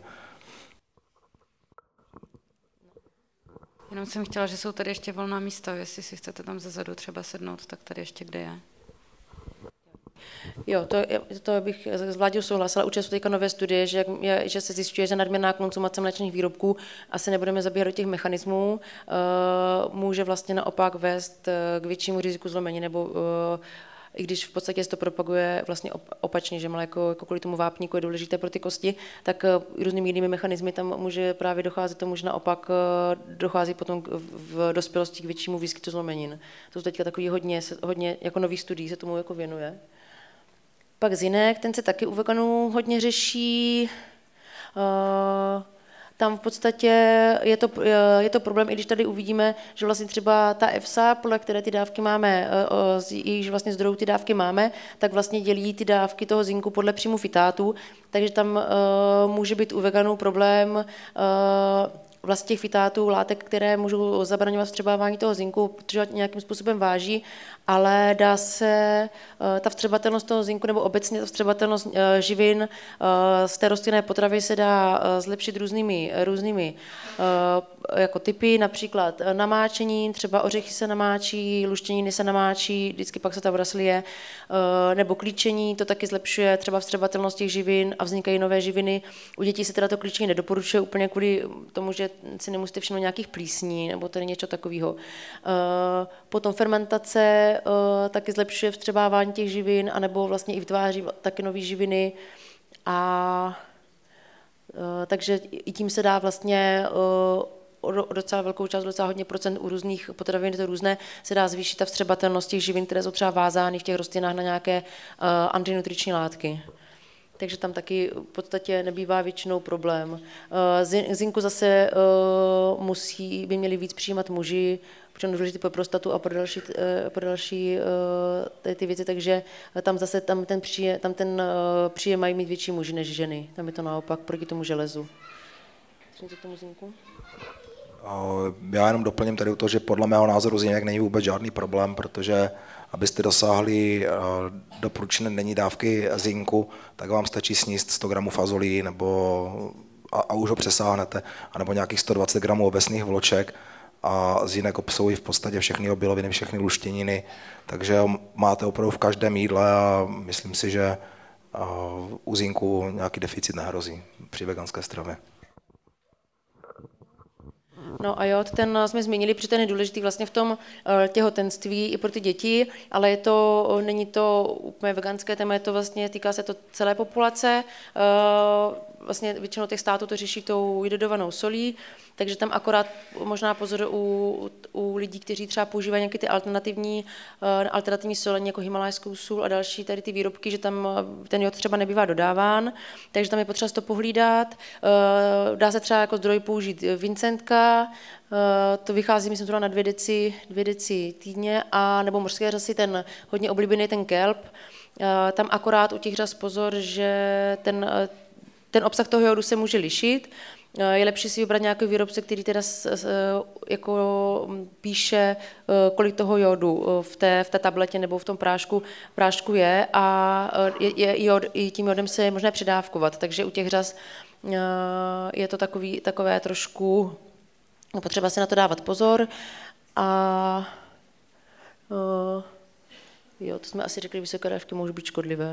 Jenom jsem chtěla, že jsou tady ještě volná místa, jestli si chcete tam zezadu třeba sednout, tak tady ještě kde je. Jo, to bych s Vláďou souhlasila. Určitě jsou teďka nové studie, že se zjišťuje, že nadměrná konzumace mléčných výrobků, asi nebudeme zabíhat do těch mechanismů, může vlastně naopak vést k většímu riziku zlomení, nebo i když v podstatě se to propaguje vlastně opačně, že mléko jako kvůli tomu vápníku je důležité pro ty kosti, tak různými jinými mechanismy tam může právě docházet tomu, že naopak dochází potom v dospělosti k většímu výskytu zlomenin. To jsou teďka takový hodně jako nových studií se tomu jako věnuje. Pak zinek, ten se taky u veganů hodně řeší. Tam v podstatě je to problém, i když tady uvidíme, že vlastně třeba ta EFSA, podle které ty dávky máme, jejíž vlastně zdrojů ty dávky máme, tak vlastně dělí ty dávky toho zinku podle příjmu fitátů, takže tam může být u veganů problém vlastně těch fitátů, látek, které můžou zabraňovat vstřebávání toho zinku, protože nějakým způsobem váží, ale dá se ta vstřebatelnost toho zinku nebo obecně ta vstřebatelnost živin z té rostlinné potravy se dá zlepšit různými jako typy, například namáčení, třeba ořechy se namáčí, luštěniny se namáčí, vždycky pak se ta voda slije, nebo klíčení, to taky zlepšuje třeba vstřebatelnost těch živin a vznikají nové živiny. U dětí se teda to klíčení nedoporučuje úplně kvůli tomu, že si nemusíte všimnout nějakých plísní nebo tady něco takového. Potom fermentace taky zlepšuje vstřebávání těch živin, anebo vlastně i vytváří taky nové živiny. Takže i tím se dá vlastně docela velkou část, docela hodně procent u různých potravin, to různé, se dá zvýšit ta vstřebatelnost těch živin, které jsou třeba vázány v těch rostlinách na nějaké antinutriční látky. Takže tam taky v podstatě nebývá většinou problém. Zinku zase by měli víc přijímat muži, protože je důležité pro prostatu a pro další ty věci, takže tam zase ten příjem mají mít větší muži než ženy. Tam je to naopak proti tomu železu. Něco k tomu zinku? Já jenom doplním tady to, že podle mého názoru zinek není vůbec žádný problém, protože abyste dosáhli doporučené denní dávky zinku, tak vám stačí sníst 100 gramů fazolí a už ho přesáhnete, anebo nějakých 120 gramů obecných vloček a zinek obsahují v podstatě všechny obiloviny, všechny luštěniny, takže máte opravdu v každém jídle a myslím si, že u zinku nějaký deficit nehrozí při veganské stravě. No a jo, ten jsme zmínili, protože ten je důležitý vlastně v tom těhotenství i pro ty děti, ale není to úplně veganské téma, je to vlastně, týká se to celé populace. Vlastně většinou těch států to řeší tou jodovanou solí, takže tam akorát možná pozor u lidí, kteří třeba používají nějaké ty alternativní solení, jako himalajskou sůl a další tady ty výrobky, že tam ten jod třeba nebývá dodáván, takže tam je potřeba to pohlídat. Dá se třeba jako zdroj použít Vincentka, to vychází, myslím, na 2 deci týdně, a nebo mořské řasy, ten hodně oblíbený, ten kelp. Tam akorát u těch řas pozor, že ten obsah toho jodu se může lišit. Je lepší si vybrat nějaký výrobce, který teda jako píše, kolik toho jodu v té tabletě nebo v tom prášku je, a i tím jodem se je možné předávkovat. Takže u těch řas je to takové trošku potřeba si na to dávat pozor. A jo, to jsme asi řekli, vysoké dávky můžou být škodlivé.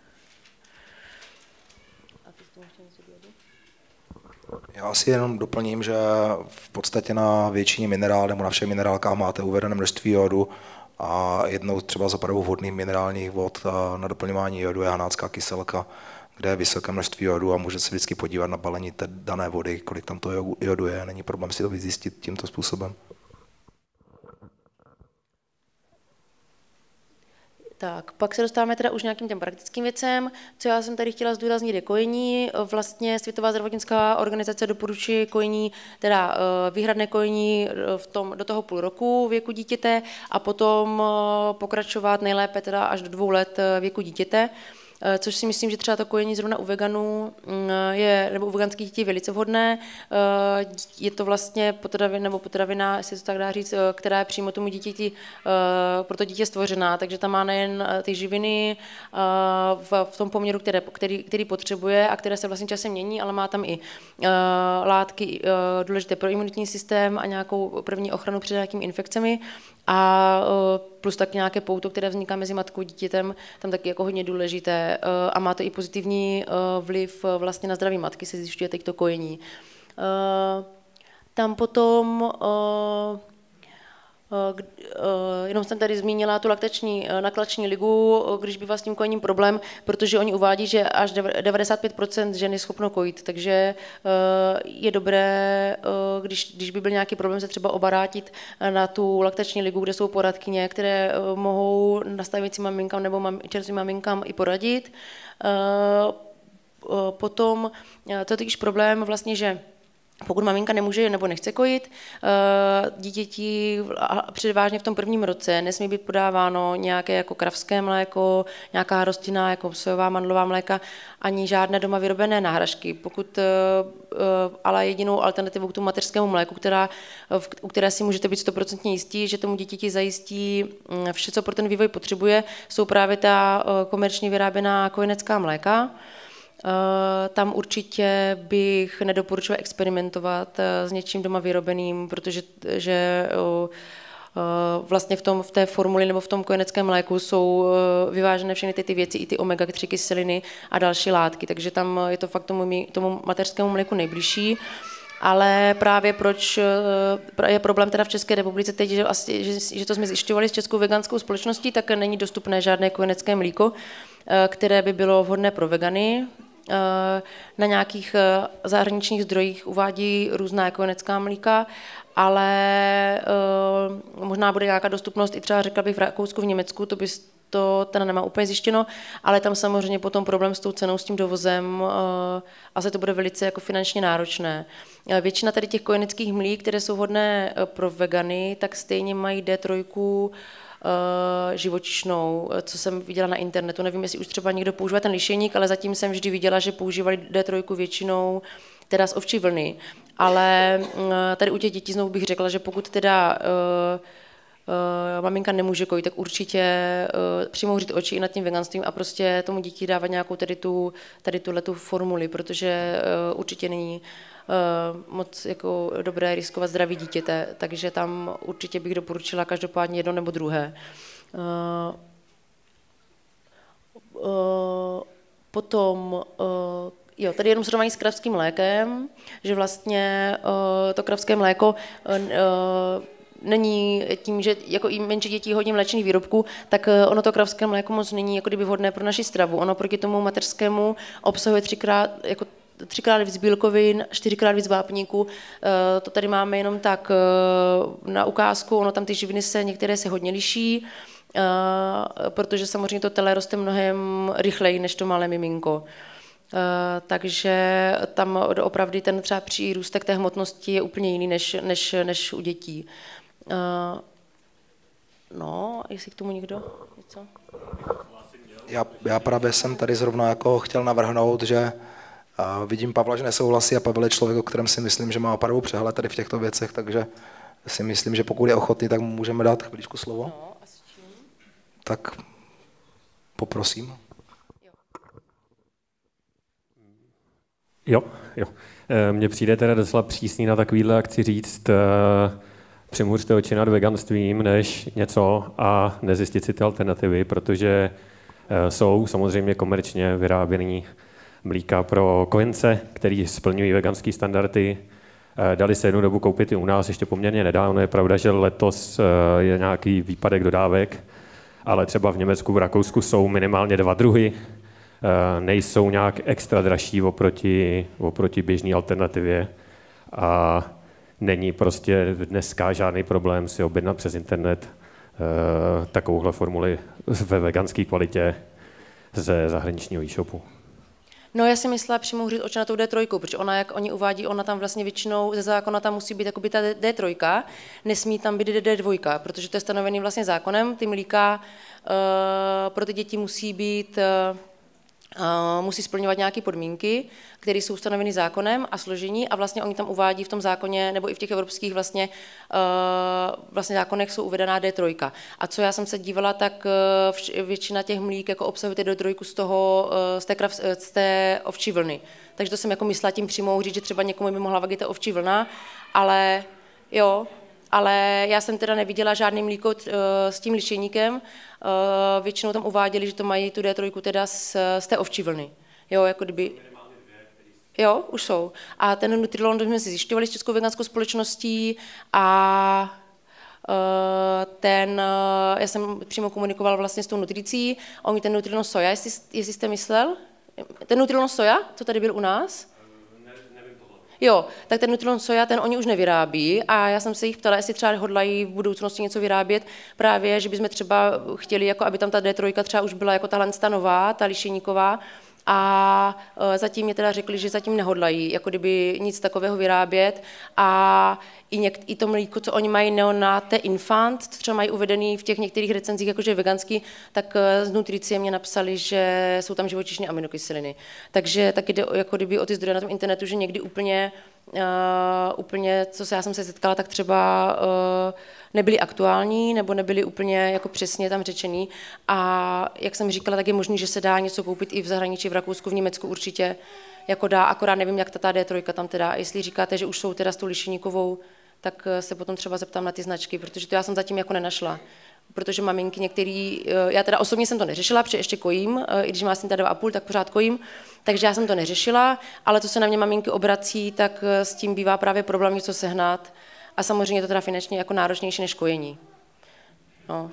Já asi jenom doplním, že v podstatě na většině minerál nebo na všech minerálkách máte uvedené množství jodu, a jednou třeba z opravdu vhodných minerálních vod na doplňování jodu je hanácká kyselka, kde je vysoké množství jodu, a můžete se vždycky podívat na balení té dané vody, kolik tam to jodu je. Není problém si to vyzjistit tímto způsobem. Tak, pak se dostáváme teda už nějakým těm praktickým věcem. Co já jsem tady chtěla zdůraznit, je kojení. Vlastně Světová zdravotnická organizace doporučuje kojení, teda výhradné kojení do toho půl roku věku dítěte a potom pokračovat nejlépe teda až do 2 let věku dítěte. Což si myslím, že třeba to kojení zrovna u veganů nebo u veganských dětí je velice vhodné. Je to vlastně potravina, jestli to tak dá říct, která je přímo tomu dítěti, pro to dítě stvořená, takže tam má nejen ty živiny v tom poměru, který potřebuje a které se vlastně časem mění, ale má tam i látky důležité pro imunitní systém a nějakou první ochranu před nějakými infekcemi. A plus tak nějaké pouto, které vzniká mezi matkou a dítětem, tam taky jako hodně důležité, a má to i pozitivní vliv vlastně na zdraví matky, se zjišťuje teď to kojení. Tam potom, jenom jsem tady zmínila tu laktační ligu, když bývá s tím kojením problém, protože oni uvádí, že až 95% žen je schopno kojit, takže je dobré, když by byl nějaký problém, se třeba obrátit na tu laktační ligu, kde jsou poradkyně, které mohou nastavujícím maminkám nebo čerstvým maminkám i poradit. Potom to je totiž problém vlastně, že pokud maminka nemůže nebo nechce kojit, dítěti převážně v tom prvním roce nesmí být podáváno nějaké jako kravské mléko, nějaká rostlinná jako sojová, mandlová mléka, ani žádné doma vyrobené náhražky. Pokud ale jedinou alternativou k tomu mateřskému mléku, u které si můžete být 100% jistí, že tomu dítěti zajistí vše, co pro ten vývoj potřebuje, jsou právě ta komerčně vyráběná kojenecká mléka. Tam určitě bych nedoporučovala experimentovat s něčím doma vyrobeným, protože vlastně v té formuli nebo v tom kojeneckém mléku jsou vyvážené všechny ty věci, i ty omega-3 kyseliny a další látky, takže tam je to fakt tomu mateřskému mléku nejbližší. Ale právě proč je problém teda v České republice teď, že to jsme zjišťovali s Českou veganskou společností, tak není dostupné žádné kojenecké mléko, které by bylo vhodné pro vegany. Na nějakých zahraničních zdrojích uvádí různá kojenecká mléka, ale možná bude nějaká dostupnost i třeba, řekla bych, v Rakousku, v Německu, to teda nemá úplně zjištěno, ale tam samozřejmě potom problém s tou cenou, s tím dovozem, asi to bude velice jako finančně náročné. Většina tady těch kojeneckých mlík, které jsou vhodné pro vegany, tak stejně mají D3 živočišnou, co jsem viděla na internetu. Nevím, jestli už třeba někdo používá ten lišejník, ale zatím jsem vždy viděla, že používali D3 většinou teda z ovčí vlny. Ale tady u těch dětí znovu bych řekla, že pokud teda maminka nemůže kojit, tak určitě přimouřit oči i nad tím veganstvím a prostě tomu dítě dávat nějakou tady tuhletu formuli, protože určitě není moc jako dobré riskovat zdraví dítěte, takže tam určitě bych doporučila každopádně jedno nebo druhé. Potom Jo, tady je jenom srovnání s kravským mlékem, že vlastně to kravské mléko není tím, že jako i menší děti hodně mléčných výrobků, tak ono to kravské mléko moc není jako kdyby vhodné pro naši stravu. Ono proti tomu mateřskému obsahuje třikrát víc bílkovin, 4krát víc vápníků. To tady máme jenom tak na ukázku, ono tam ty živiny některé se hodně liší, protože samozřejmě to tele roste mnohem rychleji než to malé miminko. Takže tam opravdu ten třeba přírůstek té hmotnosti je úplně jiný než u dětí. No, jestli k tomu někdo něco? Já právě jsem tady zrovna jako chtěl navrhnout, že vidím Pavla, že nesouhlasí a Pavel je člověk, o kterém si myslím, že má opravdu přehled tady v těchto věcech, takže si myslím, že pokud je ochotný, tak mu můžeme dát chviličku slovo. No, a s čím? Tak poprosím. Jo. Mně přijde teda docela přísný na takovýhle akci říct, přimhuřte oči nad veganstvím než něco a nezjistit si ty alternativy, protože jsou samozřejmě komerčně vyráběný mlíka pro kojence, který splňují veganské standardy. Dali se jednu dobu koupit i u nás, ještě poměrně nedávno. Je pravda, že letos je nějaký výpadek dodávek, ale třeba v Německu, v Rakousku jsou minimálně 2 druhy. Nejsou nějak extra dražší oproti běžné alternativě a není prostě dneska žádný problém si objednat přes internet takovouhle formuli ve veganské kvalitě ze zahraničního e-shopu. No, já si myslela přimouřit oči na tou D3, protože ona, jak oni uvádí, ona tam vlastně většinou ze zákona tam musí být jakoby ta D3, nesmí tam být D2, protože to je stanovený vlastně zákonem. Ty mlíka pro ty děti musí být musí splňovat nějaké podmínky, které jsou stanoveny zákonem a složení a vlastně oni tam uvádí v tom zákoně nebo i v těch evropských vlastně zákonech jsou uvedená D3. A co já jsem se dívala, tak většina těch mlík jako obsahuje D3 z té ovčí vlny. Takže to jsem jako myslela tím přímo říct, že třeba někomu by mohla vadit ta ovčí vlna, ale jo, ale já jsem teda neviděla žádný mlíko s tím lišejníkem. Většinou tam uváděli, že to mají tu D3 teda z té ovčí vlny. Jo, jako kdyby... Jo, už jsou. A ten Nutrilon jsme si zjišťovali s Českou veganskou společností a já jsem přímo komunikovala vlastně s tou nutricí. Oni ten Nutrilon soja, jestli jste myslel? Ten Nutrilon soja, co tady byl u nás? Jo, tak ten Nutrilon soja, ten oni už nevyrábí a já jsem se jich ptala, jestli třeba hodlají v budoucnosti něco vyrábět, právě, že bychom třeba chtěli, jako aby tam ta D3 třeba už byla jako tahle nová, ta lišejníková, a zatím mě teda řekli, že zatím nehodlají, jako kdyby nic takového vyrábět a i to mlíko, co oni mají Neonate Infant, co třeba mají uvedený v těch některých recenzích, jakože veganský, tak z nutricie mě napsali, že jsou tam živočišné aminokyseliny. Takže taky jde jako kdyby o ty zdroje na tom internetu, že někdy úplně, já jsem se setkala, tak třeba nebyly aktuální nebo nebyly úplně jako přesně tam řečený. A jak jsem říkala, tak je možný, že se dá něco koupit i v zahraničí, v Rakousku, v Německu určitě jako dá, akorát nevím, jak ta D3 tam teda, jestli říkáte, že už jsou teda s tou lišejníkovou, tak se potom třeba zeptám na ty značky, protože to já jsem zatím jako nenašla. Protože maminky některý, já teda osobně jsem to neřešila, protože ještě kojím, i když má syn teda 2,5, tak pořád kojím, takže já jsem to neřešila, ale co se na mě maminky obrací, tak s tím bývá právě problém něco sehnat a samozřejmě je to teda finančně jako náročnější než kojení. No.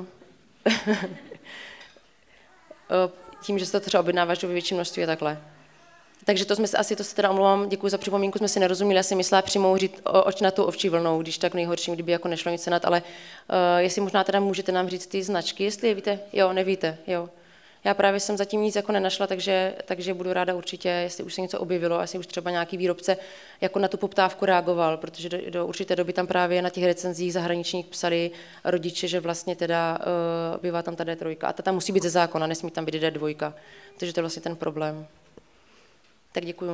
Tím, že se to třeba objednáváš ve větším množství a takhle. Takže to se teda omlouvám, děkuji za připomínku, jsme si nerozuměli, já si myslela přimouřit oči na tou ovčí vlnou, když tak nejhorším, kdyby jako nešlo nic cenat, ale jestli možná teda můžete nám říct ty značky, jestli je víte, jo, nevíte, jo. Já právě jsem zatím nic jako nenašla, takže budu ráda určitě, jestli už se něco objevilo, jestli už třeba nějaký výrobce jako na tu poptávku reagoval, protože do určité doby tam právě na těch recenzích zahraničních psali rodiče, že vlastně teda bývá tam ta D3 a ta tam musí být ze zákona, nesmí tam být D2, takže to je vlastně ten problém. Tak děkuju.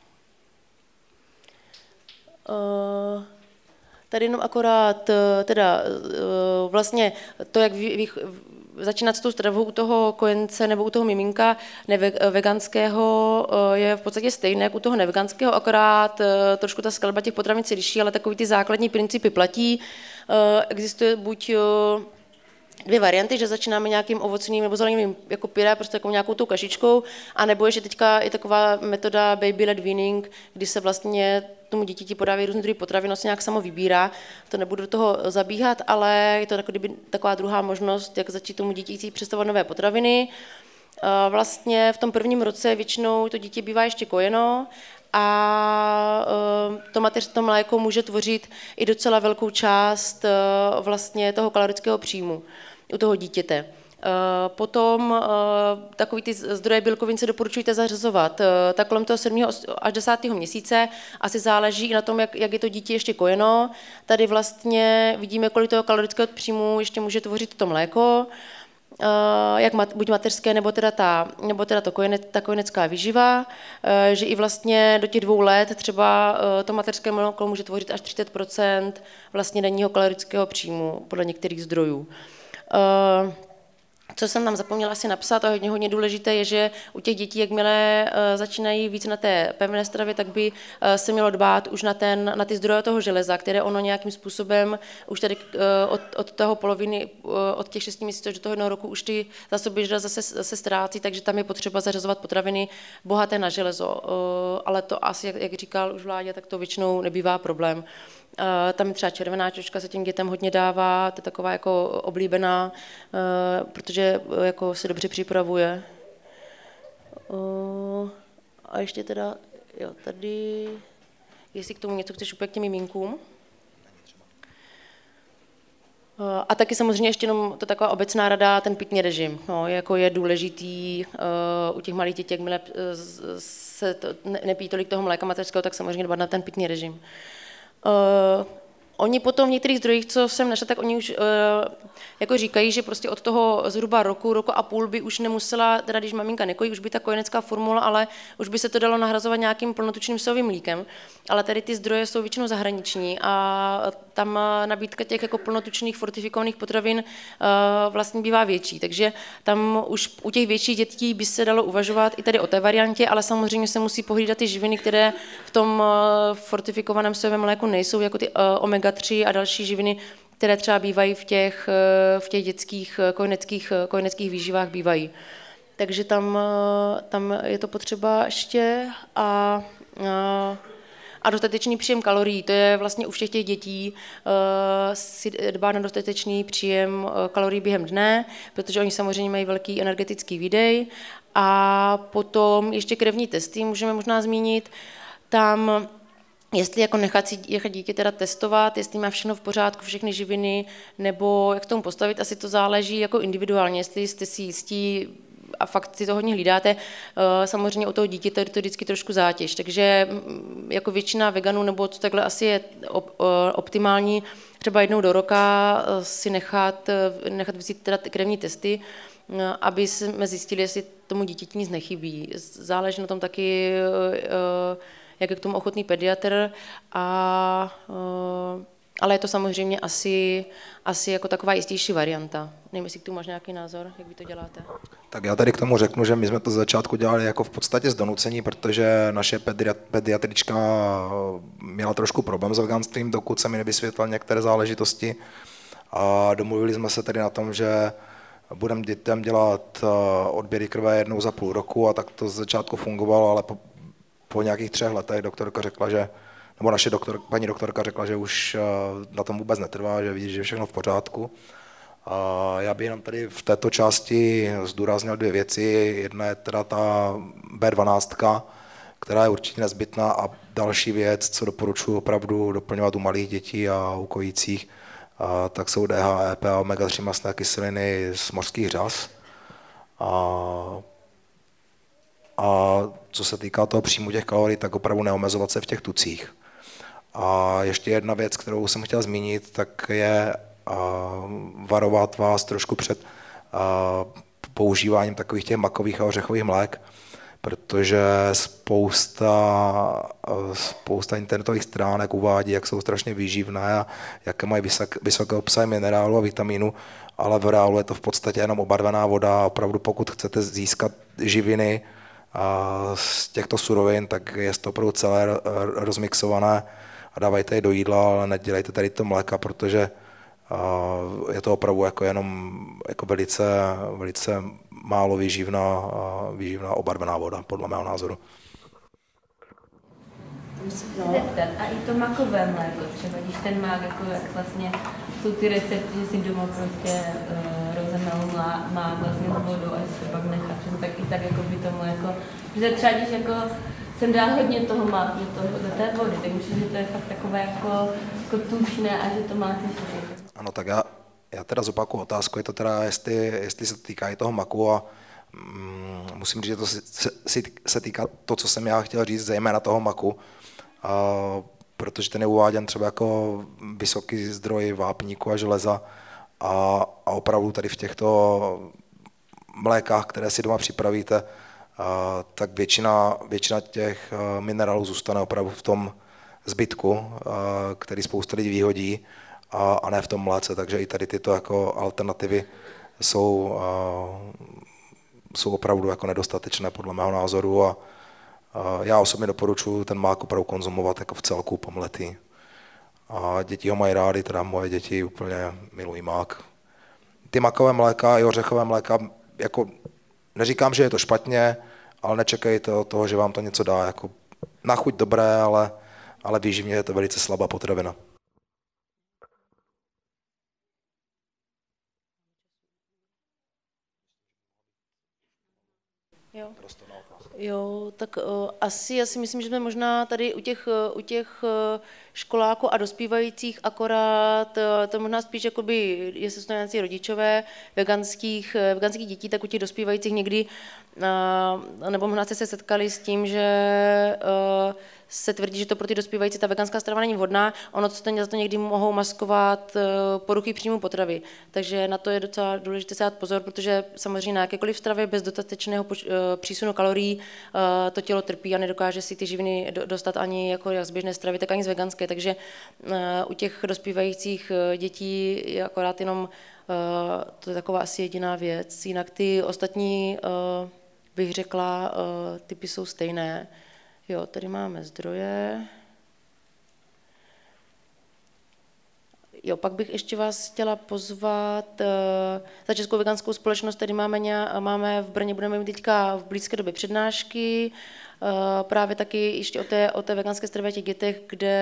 Tady jenom akorát teda vlastně to, jak začínat s tou stravou u toho kojence nebo u toho miminka veganského je v podstatě stejné jak u toho neveganského, akorát trošku ta skladba těch potravin se liší, ale takový ty základní principy platí. Existuje buď dvě varianty, že začínáme nějakým ovocným nebo zeleným jako pyré, prostě jako nějakou tou kašičkou, anebo je, že teďka je taková metoda baby-led weaning, kdy se vlastně tomu dítěti podávají různé druhy potravin, ono se nějak samo vybírá, to nebudu do toho zabíhat, ale je to taková druhá možnost, jak začít tomu dítěti představovat nové potraviny. Vlastně v tom prvním roce většinou to dítě bývá ještě kojeno a to mléko může tvořit i docela velkou část vlastně toho kalorického příjmu u toho dítěte. Potom takový ty zdroje bílkovin se doporučujte zařazovat tak kolem toho 7. až 10. měsíce. Asi záleží i na tom, jak je to dítě ještě kojeno. Tady vlastně vidíme, kolik toho kalorického příjmu ještě může tvořit to mléko, buď mateřské, nebo teda ta kojenecká výživa, že i vlastně do těch 2 let třeba to mateřské mléko může tvořit až 30% vlastně denního kalorického příjmu podle některých zdrojů. Co jsem tam zapomněla asi napsat, a hodně důležité je, že u těch dětí, jakmile začínají víc na té pevné stravě, tak by se mělo dbát už na ty zdroje toho železa, které ono nějakým způsobem už tady od toho poloviny, od těch 6 měsíců do toho 1 roku už ty zásoby železa se ztrácí, takže tam je potřeba zařazovat potraviny bohaté na železo. Ale to asi, jak říkal už Vláďa, tak to většinou nebývá problém. Tam třeba červená čočka se těm dětem hodně dává, to je taková jako oblíbená, protože jako se dobře připravuje. A ještě teda, jo, tady, jestli k tomu něco chceš úplně k těm miminkům. A taky samozřejmě ještě jenom to taková obecná rada, ten pitný režim. No, jako je důležitý u těch malých dětí, jakmile se nepí tolik toho mléka mateřského, tak samozřejmě dbát na ten pitný režim. Oni potom v některých zdrojích, co jsem našla, tak oni už jako říkají, že prostě od toho zhruba roku a půl by už nemusela, teda když maminka nekojí, už by ta kojenecká formula, ale už by se to dalo nahrazovat nějakým plnotučným sojovým mlékem. Ale tady ty zdroje jsou většinou zahraniční a tam nabídka těch jako plnotučných fortifikovaných potravin vlastně bývá větší. Takže tam už u těch větších dětí by se dalo uvažovat i tady o té variantě, ale samozřejmě se musí pohlídat ty živiny, které v tom fortifikovaném sojovém mléku nejsou, jako ty omega-3 a další živiny, které třeba bývají v těch dětských kojeneckých výživách bývají. Takže tam je to potřeba ještě a dostatečný příjem kalorií. To je vlastně u všech těch dětí si dbá na dostatečný příjem kalorií během dne, protože oni samozřejmě mají velký energetický výdej. A potom ještě krevní testy můžeme možná zmínit. Tam jestli jako nechat dítě teda testovat, jestli má všechno v pořádku, všechny živiny, nebo jak k tomu postavit, asi to záleží jako individuálně, jestli jste si jistí a fakt si to hodně hlídáte. Samozřejmě u toho dítěte je to vždycky trošku zátěž, takže jako většina veganů, nebo co takhle asi je optimální, třeba 1 do roka si nechat vzít teda krevní testy, aby jsme zjistili, jestli tomu dítěti nic nechybí. Záleží na tom taky, jak je k tomu ochotný pediatr, ale je to samozřejmě asi jako taková jistější varianta. Nevím, jestli k tomu máš nějaký názor, jak vy to děláte. Tak já tady k tomu řeknu, že my jsme to z začátku dělali jako v podstatě z donucení, protože naše pediatrička měla trošku problém s veganstvím, dokud se mi nevysvětlil některé záležitosti. A domluvili jsme se tedy na tom, že budeme dětem dělat odběry krve 1 za půl roku, a tak to z začátku fungovalo, ale po nějakých 3 letech doktorka řekla, že, nebo naše paní doktorka řekla, že už na tom vůbec netrvá, že vidí, že je všechno v pořádku. A já bych jenom tady v této části zdůraznil 2 věci. Jedna je teda ta B12, která je určitě nezbytná, a další věc, co doporučuji opravdu doplňovat u malých dětí a u kojících, tak jsou DHA, EPA, omega-3 mastné kyseliny z mořských řas. A co se týká toho příjmu těch kalorií, tak opravdu neomezovat se v těch tucích. A ještě jedna věc, kterou jsem chtěl zmínit, tak je varovat vás trošku před používáním takových těch makových a ořechových mlék, protože spousta internetových stránek uvádí, jak jsou strašně výživné a jaké mají vysoké obsahy minerálu a vitamínu, ale v reálu je to v podstatě jenom obarvená voda a opravdu pokud chcete získat živiny z těchto surovin, tak je to opravdu celé rozmixované a dávajte je do jídla, ale nedělejte tady to mléka, protože Je to opravdu jako jenom jako velice málo výživná obarvená voda, podle mého názoru. Zeptat. A i to makové mléko třeba, když ten mák, jako jak vlastně jsou ty recepty, že si doma prostě rozemelou mák vlastně s vodou a že se pak nechat, že tak i tak jako by to mléko, že třeba když jako jsem dá hodně toho máku do té vody, tak myslím, že to je fakt takové jako tučné a že to má ty všechny. Ano, tak já teda zopakuju otázku, je to teda, jestli se to týká i toho maku a musím říct, že to se týká to, co jsem já chtěl říct, zejména toho maku, protože ten je uváděn třeba jako vysoký zdroj vápníku a železa a opravdu tady v těchto mlékách, které si doma připravíte, tak většina těch minerálů zůstane opravdu v tom zbytku, který spousta lidí vyhodí, a ne v tom mléce, takže i tady tyto jako alternativy jsou opravdu jako nedostatečné podle mého názoru a já osobně doporučuji ten mák opravdu konzumovat jako v celku pomletý. A děti ho mají rády, teda moje děti úplně milují mák. Ty makové mléka i ořechové mléka, jako neříkám, že je to špatně, ale nečekejte od toho, že vám to něco dá. Jako na chuť dobré, ale výživně je to velice slabá potravina. Jo, tak asi já si myslím, že jsme možná tady u těch školáků a dospívajících akorát, to možná spíš jakoby, jestli jsou to nějací rodičové veganských dětí, tak u těch dospívajících někdy, nebo možná jste se setkali s tím, že se tvrdí, že to pro ty dospívající ta veganská strava není vhodná, ono za to někdy mohou maskovat poruchy příjmu potravy. Takže na to je docela důležité si dát pozor, protože samozřejmě na jakékoliv stravě bez dostatečného přísunu kalorií to tělo trpí a nedokáže si ty živiny dostat ani jako z běžné stravy, tak ani z veganské. Takže u těch dospívajících dětí je akorát jenom, to je taková asi jediná věc. Jinak ty ostatní, bych řekla, typy jsou stejné. Jo, tady máme zdroje. Jo, pak bych ještě vás chtěla pozvat za Českou veganskou společnost, tady máme v Brně, budeme mít teďka v blízké době přednášky, právě taky ještě o té veganské stravě těch dětech,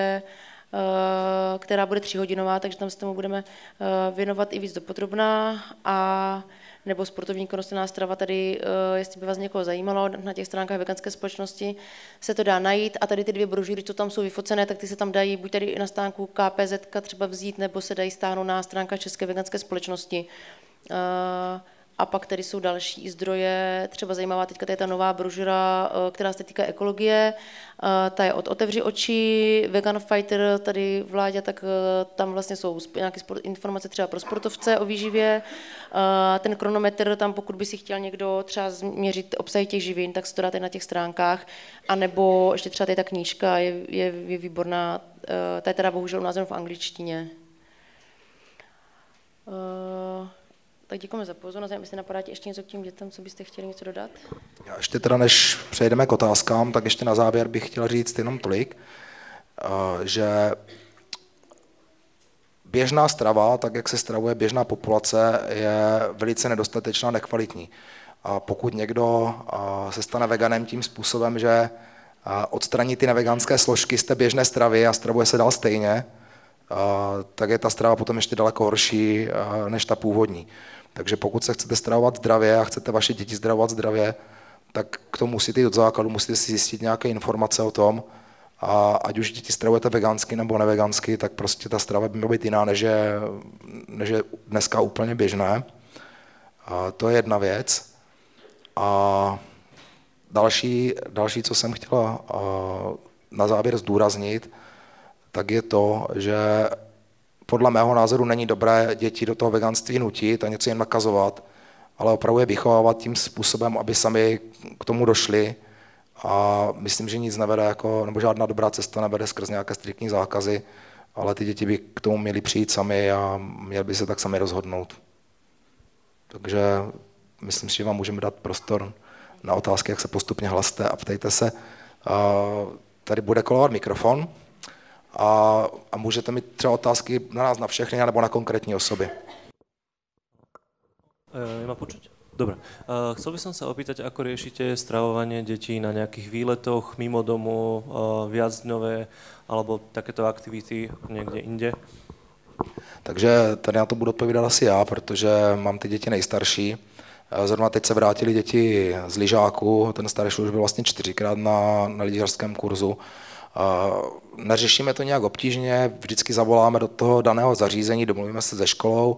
která bude 3hodinová, takže tam se tomu budeme věnovat i víc dopodrobná a nebo sportovní konostenná strava tady, jestli by vás někoho zajímalo, na těch stránkách veganské společnosti se to dá najít a tady ty 2 brožury, co tam jsou vyfocené, tak ty se tam dají buď tady na stránku KPZ třeba vzít, nebo se dají stáhnout na stránkách České veganské společnosti. A pak tady jsou další zdroje, třeba zajímavá teďka je ta nová brožura, která se týká ekologie, ta je od Otevři oči, Vegan Fighter, tady Vláďa, tak tam vlastně jsou nějaké informace třeba pro sportovce o výživě, ten kronometr, tam pokud by si chtěl někdo třeba změřit obsahy těch živin, tak se to dáte na těch stránkách, anebo ještě třeba tady ta knížka je výborná, ta je teda bohužel u nás jenom v angličtině. Tak děkujeme za pozornost. Jestli napadá ještě něco k těm dětem, co byste chtěli něco dodat? Já ještě teda, než přejdeme k otázkám, tak ještě na závěr bych chtěl říct jenom tolik, že běžná strava, tak jak se stravuje běžná populace, je velice nedostatečná, nekvalitní. A pokud někdo se stane veganem tím způsobem, že odstraní ty neveganské složky z té běžné stravy a stravuje se dál stejně, tak je ta strava potom ještě daleko horší než ta původní. Takže pokud se chcete stravovat zdravě a chcete vaše děti stravovat zdravě, tak k tomu musíte jít od základu, musíte si zjistit nějaké informace o tom, a ať už děti stravujete vegansky nebo nevegansky, tak prostě ta strava by měla být jiná, než je dneska úplně běžné. To je jedna věc. A další, co jsem chtěla na závěr zdůraznit, tak je to, že podle mého názoru není dobré děti do toho veganství nutit a něco jim nakazovat, ale opravdu je vychovávat tím způsobem, aby sami k tomu došli. A myslím, že nic nevede, nebo žádná dobrá cesta nevede skrz nějaké striktní zákazy, ale ty děti by k tomu měly přijít sami a měly by se tak sami rozhodnout. Takže myslím si, že vám můžeme dát prostor na otázky, jak se postupně hlaste a ptejte se. Tady bude kolovat mikrofon. a můžete mít třeba otázky na nás, na všechny, nebo na konkrétní osoby. Ma počuť? Dobre. Chcel by som sa opýtať, ako riešite stravovanie detí na nejakých výletoch, mimo domu, viacdňové, alebo takéto aktivity niekde inde? Takže tady na to budu odpovídat asi já, protože mám ty děti nejstarší. Zrovna teď se vrátili děti z lyžáku, ten starší už byl vlastně 4krát na lyžařském kurzu. Neřešíme to nějak obtížně, vždycky zavoláme do toho daného zařízení, domluvíme se se školou,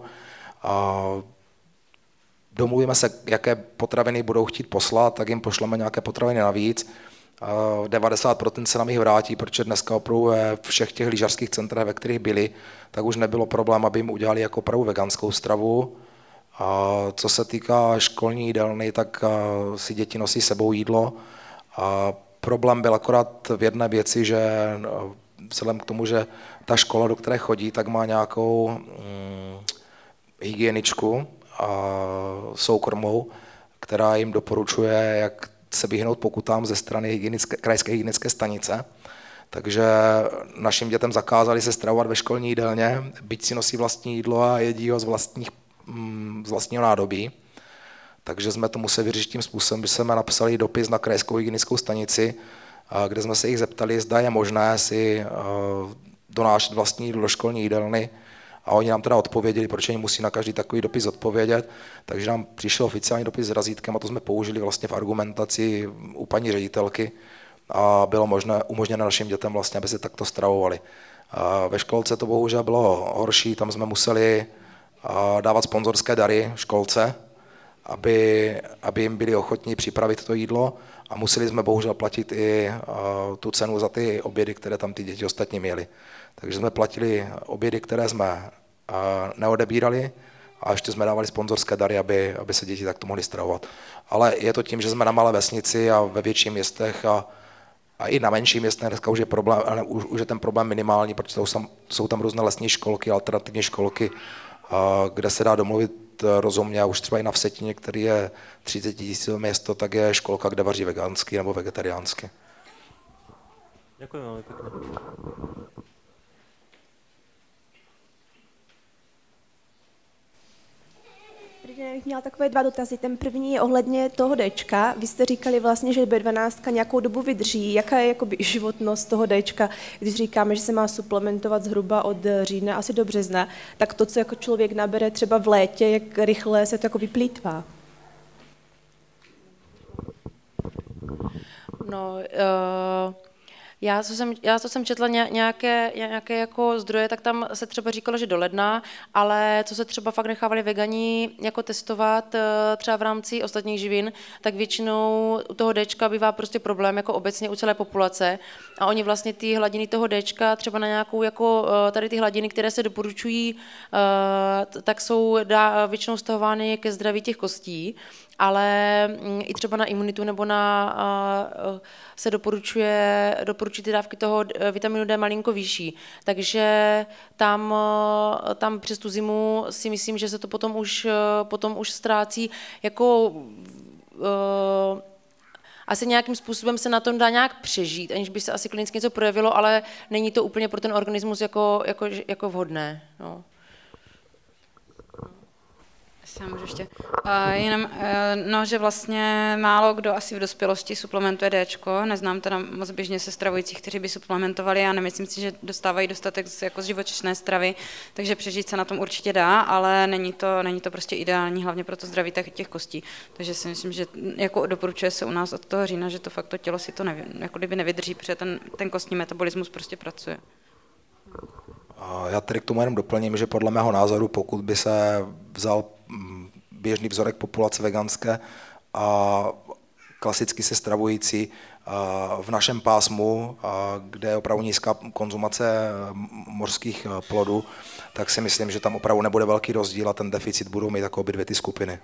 domluvíme se, jaké potraviny budou chtít poslat, tak jim pošleme nějaké potraviny navíc. 90% se nám jich vrátí, protože dneska opravdu ve všech těch lyžařských centrech, ve kterých byli, tak už nebylo problém, aby jim udělali jako opravdu veganskou stravu. A co se týká školní jídelny, tak si děti nosí sebou jídlo. A problém byl akorát v jedné věci, že vzhledem k tomu, že ta škola, do které chodí, tak má nějakou hygieničku soukromou, která jim doporučuje, jak se vyhnout pokutám ze strany krajské hygienické stanice. Takže našim dětem zakázali se stravovat ve školní jídelně, byť si nosí vlastní jídlo a jedí ho z vlastního nádobí. Takže jsme to museli vyřešit tím způsobem, že jsme napsali dopis na krajskou hygienickou stanici, kde jsme se jich zeptali, zda je možné si donášet vlastní jídlo do školní jídelny. A oni nám teda odpověděli, proč oni musí na každý takový dopis odpovědět. Takže nám přišel oficiální dopis s razítkem a to jsme použili vlastně v argumentaci u paní ředitelky a bylo umožněno našim dětem vlastně, aby se takto stravovali. Ve školce to bohužel bylo horší, tam jsme museli dávat sponzorské dary školce, aby jim byli ochotní připravit to jídlo a museli jsme bohužel platit i tu cenu za ty obědy, které tam ty děti ostatní měly. Takže jsme platili obědy, které jsme neodebírali a ještě jsme dávali sponzorské dary, aby se děti takto mohly stravovat. Ale je to tím, že jsme na malé vesnici a ve větších městech a i na menších městech dneska už je problém, ale už je ten problém minimální, protože jsou tam různé lesní školky, alternativní školky, kde se dá domluvit rozumně a už třeba i na Vsetíně, který je 30 000 město, tak je školka, kde vaří vegansky nebo vegetariánsky. Děkuji velmi pěkně. Já bych měla takové dva dotazy. Ten první je ohledně toho Dčka. Vy jste říkali vlastně, že B12 nějakou dobu vydrží. Jaká je jakoby životnost toho Dčka, když říkáme, že se má suplementovat zhruba od října asi do března, tak to, co jako člověk nabere třeba v létě, jak rychle se to jako vyplýtvá? No, já co jsem četla nějaké jako zdroje, tak tam se třeba říkalo, že do ledna, ale co se třeba fakt nechávali vegani jako testovat třeba v rámci ostatních živin, tak většinou u toho Dčka bývá prostě problém jako obecně u celé populace a oni vlastně ty hladiny toho Dčka třeba na nějakou jako tady ty hladiny, které se doporučují, tak jsou většinou stahovány ke zdraví těch kostí, ale i třeba na imunitu nebo se doporučují ty dávky toho vitaminu D malinko vyšší. Takže tam přes tu zimu si myslím, že se to potom už ztrácí jako asi nějakým způsobem se na tom dá nějak přežít, aniž by se asi klinicky něco projevilo, ale není to úplně pro ten organismus jako vhodné. No. Já můžu ještě. Jenom, že vlastně málo kdo asi v dospělosti suplementuje Dčko. Neznám teda moc běžně se stravujících, kteří by suplementovali a nemyslím si, že dostávají dostatek jako z živočišné stravy, takže přežít se na tom určitě dá, ale není to prostě ideální, hlavně pro to zdraví těch kostí. Takže si myslím, že jako doporučuje se u nás od toho října, že to fakt to tělo si to jako kdyby nevydrží, protože ten kostní metabolismus prostě pracuje. Já tedy k tomu jenom doplním, že podle mého názoru, pokud by se vzal běžný vzorek populace veganské a klasicky se stravující v našem pásmu, kde je opravdu nízká konzumace mořských plodů, tak si myslím, že tam opravdu nebude velký rozdíl a ten deficit budou mít jako obě dvě ty skupiny.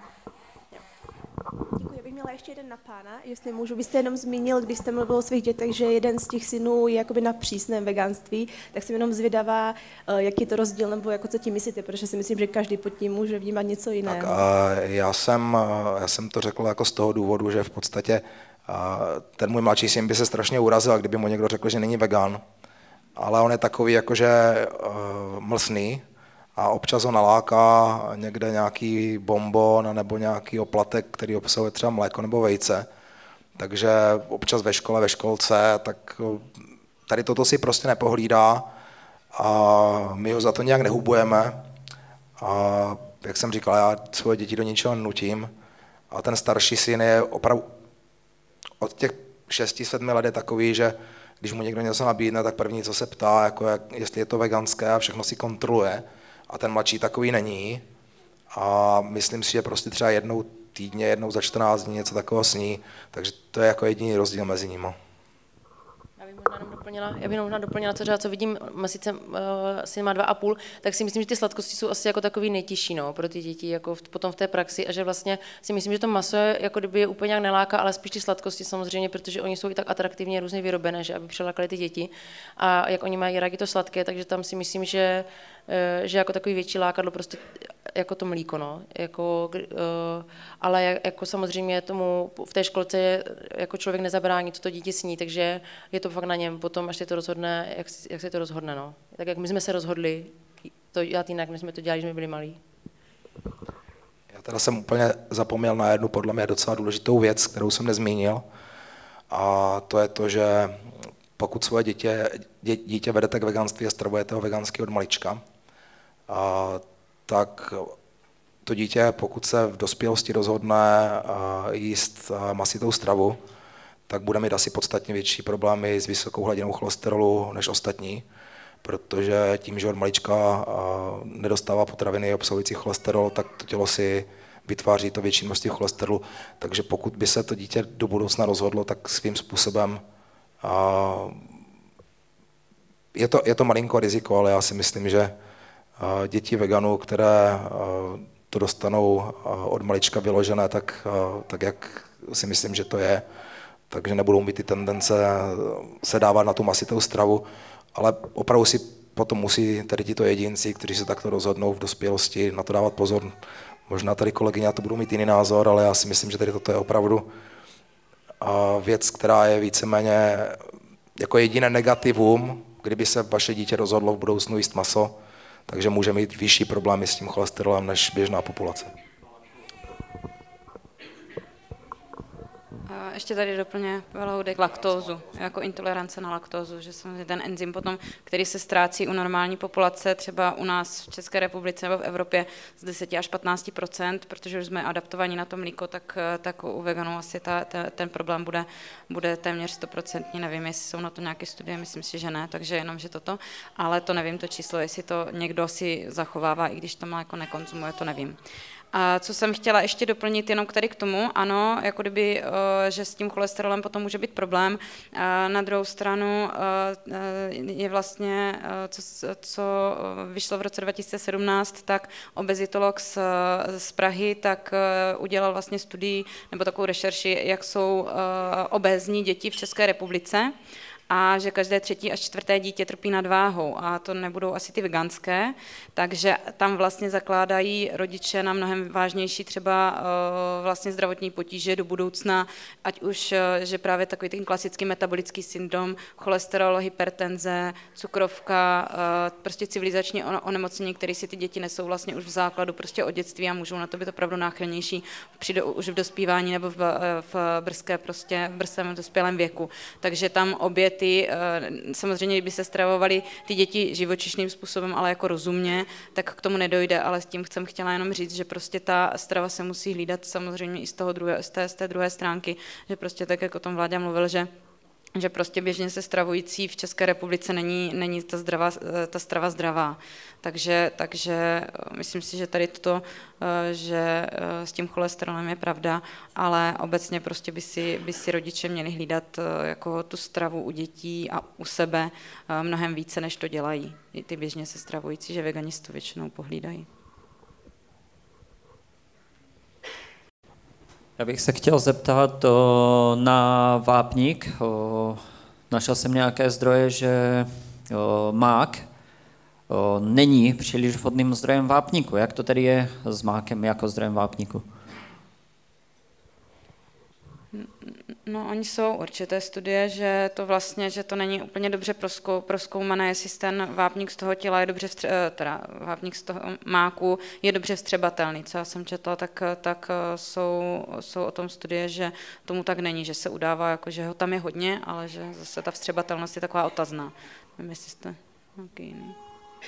Děkuji, bych měla ještě jeden na pána, jestli můžu. Vy jste jenom zmínil, když jste mluvil o svých dětech, že jeden z těch synů je jakoby na přísném veganství, tak jsem jenom zvědavá, jaký je to rozdíl, nebo jako co tím myslíte, protože si myslím, že každý pod tím může vnímat něco jiného. Tak, já jsem to řekl jako z toho důvodu, že v podstatě ten můj mladší syn by se strašně urazil, kdyby mu někdo řekl, že není vegan. ale on je takový jakože mlsný a občas ho naláká někde nějaký bonbon nebo nějaký oplatek, který obsahuje třeba mléko nebo vejce. Takže občas ve škole, ve školce, tak tady toto si prostě nepohlídá a my ho za to nějak nehubujeme. A jak jsem říkal, já svoje děti do ničeho nenutím. A ten starší syn je opravdu od těch 6-7 let je takový, že když mu někdo něco nabídne, tak první, co se ptá, jako jestli je to veganské a všechno si kontroluje. A ten mladší takový není. A myslím si, že prostě třeba jednou týdně, jednou za 14 dní něco takového sní. Takže to je jako jediný rozdíl mezi nimi. Já bych možná doplnila, co vidím, sice syn má 2,5, tak si myslím, že ty sladkosti jsou asi jako takový nejtěžší, no, pro ty děti jako potom v té praxi a že vlastně si myslím, že to maso je, jako kdyby je úplně nějak neláká, ale spíš ty sladkosti samozřejmě, protože oni jsou i tak atraktivně různě vyrobené, že aby přilákali ty děti a jak oni mají rádi to sladké, takže tam si myslím, že jako takový větší lákadlo prostě jako to mlíko, no, jako, ale jako samozřejmě tomu v té školce jako člověk nezabrání, co to dítě sní, takže je to fakt na něm potom, až se to rozhodne, jak se to rozhodne, no. Tak jak my jsme se rozhodli to dělat jinak, my jsme to dělali, když jsme byli malí. Já teda jsem úplně zapomněl na jednu podle mě docela důležitou věc, kterou jsem nezmínil, a to je to, že pokud svoje dítě vedete k veganství a stravujete ho vegansky od malička, tak to dítě, pokud se v dospělosti rozhodne jíst masitou stravu, tak bude mít asi podstatně větší problémy s vysokou hladinou cholesterolu než ostatní, protože tím, že od malička nedostává potraviny obsahující cholesterol, tak to tělo si vytváří to větší množství cholesterolu. Takže pokud by se to dítě do budoucna rozhodlo, tak svým způsobem je to malinko riziko, ale já si myslím, že děti veganů, které to dostanou od malička vyložené, tak jak si myslím, že to je, takže nebudou mít ty tendence se dávat na tu masitou stravu, ale opravdu si potom musí tady tito jedinci, kteří se takto rozhodnou v dospělosti, na to dávat pozor. Možná tady kolegyně na to budou mít jiný názor, ale já si myslím, že tady toto je opravdu věc, která je víceméně jako jediné negativum, kdyby se vaše dítě rozhodlo v budoucnu jíst maso, takže může mít vyšší problémy s tím cholesterolem než běžná populace. Ještě tady doplně Veloudek laktózu, jako intolerance na laktózu, že samozřejmě ten enzym potom, který se ztrácí u normální populace, třeba u nás v České republice nebo v Evropě z 10 až 15%, protože už jsme adaptovaní na to mlíko, tak u veganů asi ten problém bude téměř 100%. Nevím, jestli jsou na to nějaké studie, myslím si, že ne, takže jenom, že toto, ale to nevím, to číslo, jestli to někdo si zachovává, i když to mléko nekonzumuje, to nevím. A co jsem chtěla ještě doplnit jenom tady k tomu, ano, jako kdyby, že s tím cholesterolem potom může být problém. Na druhou stranu je vlastně, co vyšlo v roce 2017, tak obezitolog z Prahy tak udělal vlastně studii nebo takovou rešerši, jak jsou obézní děti v České republice. A že každé 3. až 4. dítě trpí nadváhou a to nebudou asi ty veganské, takže tam vlastně zakládají rodiče na mnohem vážnější třeba vlastně zdravotní potíže do budoucna, ať už, že právě takový ten klasický metabolický syndrom, cholesterol, hypertenze, cukrovka, prostě civilizační onemocnění, které si ty děti nesou vlastně už v základu prostě od dětství a můžou na to být opravdu náchylnější už v dospívání nebo v brzkém dospělém věku. Takže tam obě samozřejmě, kdyby se stravovaly ty děti živočišným způsobem, ale jako rozumně, tak k tomu nedojde, ale s tím jsem chtěla jenom říct, že prostě ta strava se musí hlídat samozřejmě i z té druhé stránky, že prostě tak, jak o tom Vláďa mluvil, že prostě běžně se stravující v České republice není ta strava zdravá. Takže myslím si, že tady toto, že s tím cholesterolem je pravda, ale obecně prostě by si rodiče měli hlídat jako tu stravu u dětí a u sebe mnohem více, než to dělají ty běžně se stravující, že veganisti to většinou pohlídají. Já bych se chtěl zeptat na vápník. Našel jsem nějaké zdroje, že mák není příliš vhodným zdrojem vápníku. Jak to tedy je s mákem jako zdrojem vápníku? No, oni jsou určité studie, že to vlastně, že to není úplně dobře prozkoumané, jestli ten vápník z toho těla je dobře, vápník z toho máku je dobře vstřebatelný. Co já jsem četla, tak jsou o tom studie, že tomu tak není, že se udává, jako, že ho tam je hodně, ale že zase ta vstřebatelnost je taková otazná. Nevím, jestli jste nějaký jiný.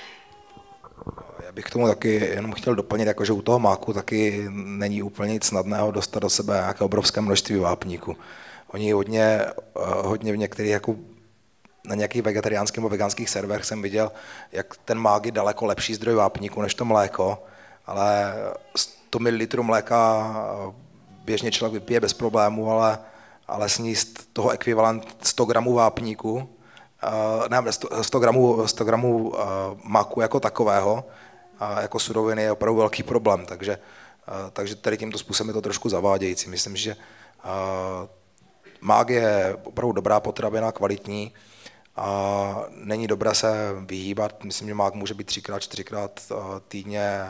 Já bych k tomu taky jenom chtěl doplnit, jako, že u toho máku taky není úplně nic snadného dostat do sebe nějaké obrovské množství vápníku. Oni hodně v některých, jako na nějakých vegetariánských nebo veganských serverech jsem viděl, jak ten mák je daleko lepší zdroj vápníku než to mléko, ale 100 ml mléka běžně člověk vypije bez problému, ale sníst toho ekvivalent 100 gramů vápníku, ne, 100 gramů máku jako takového, jako suroviny je opravdu velký problém, takže tady tímto způsobem je to trošku zavádějící. Myslím, že mák je opravdu dobrá potravina, kvalitní a není dobré se vyhýbat. Myslím, že mák může být 3x, 4x týdně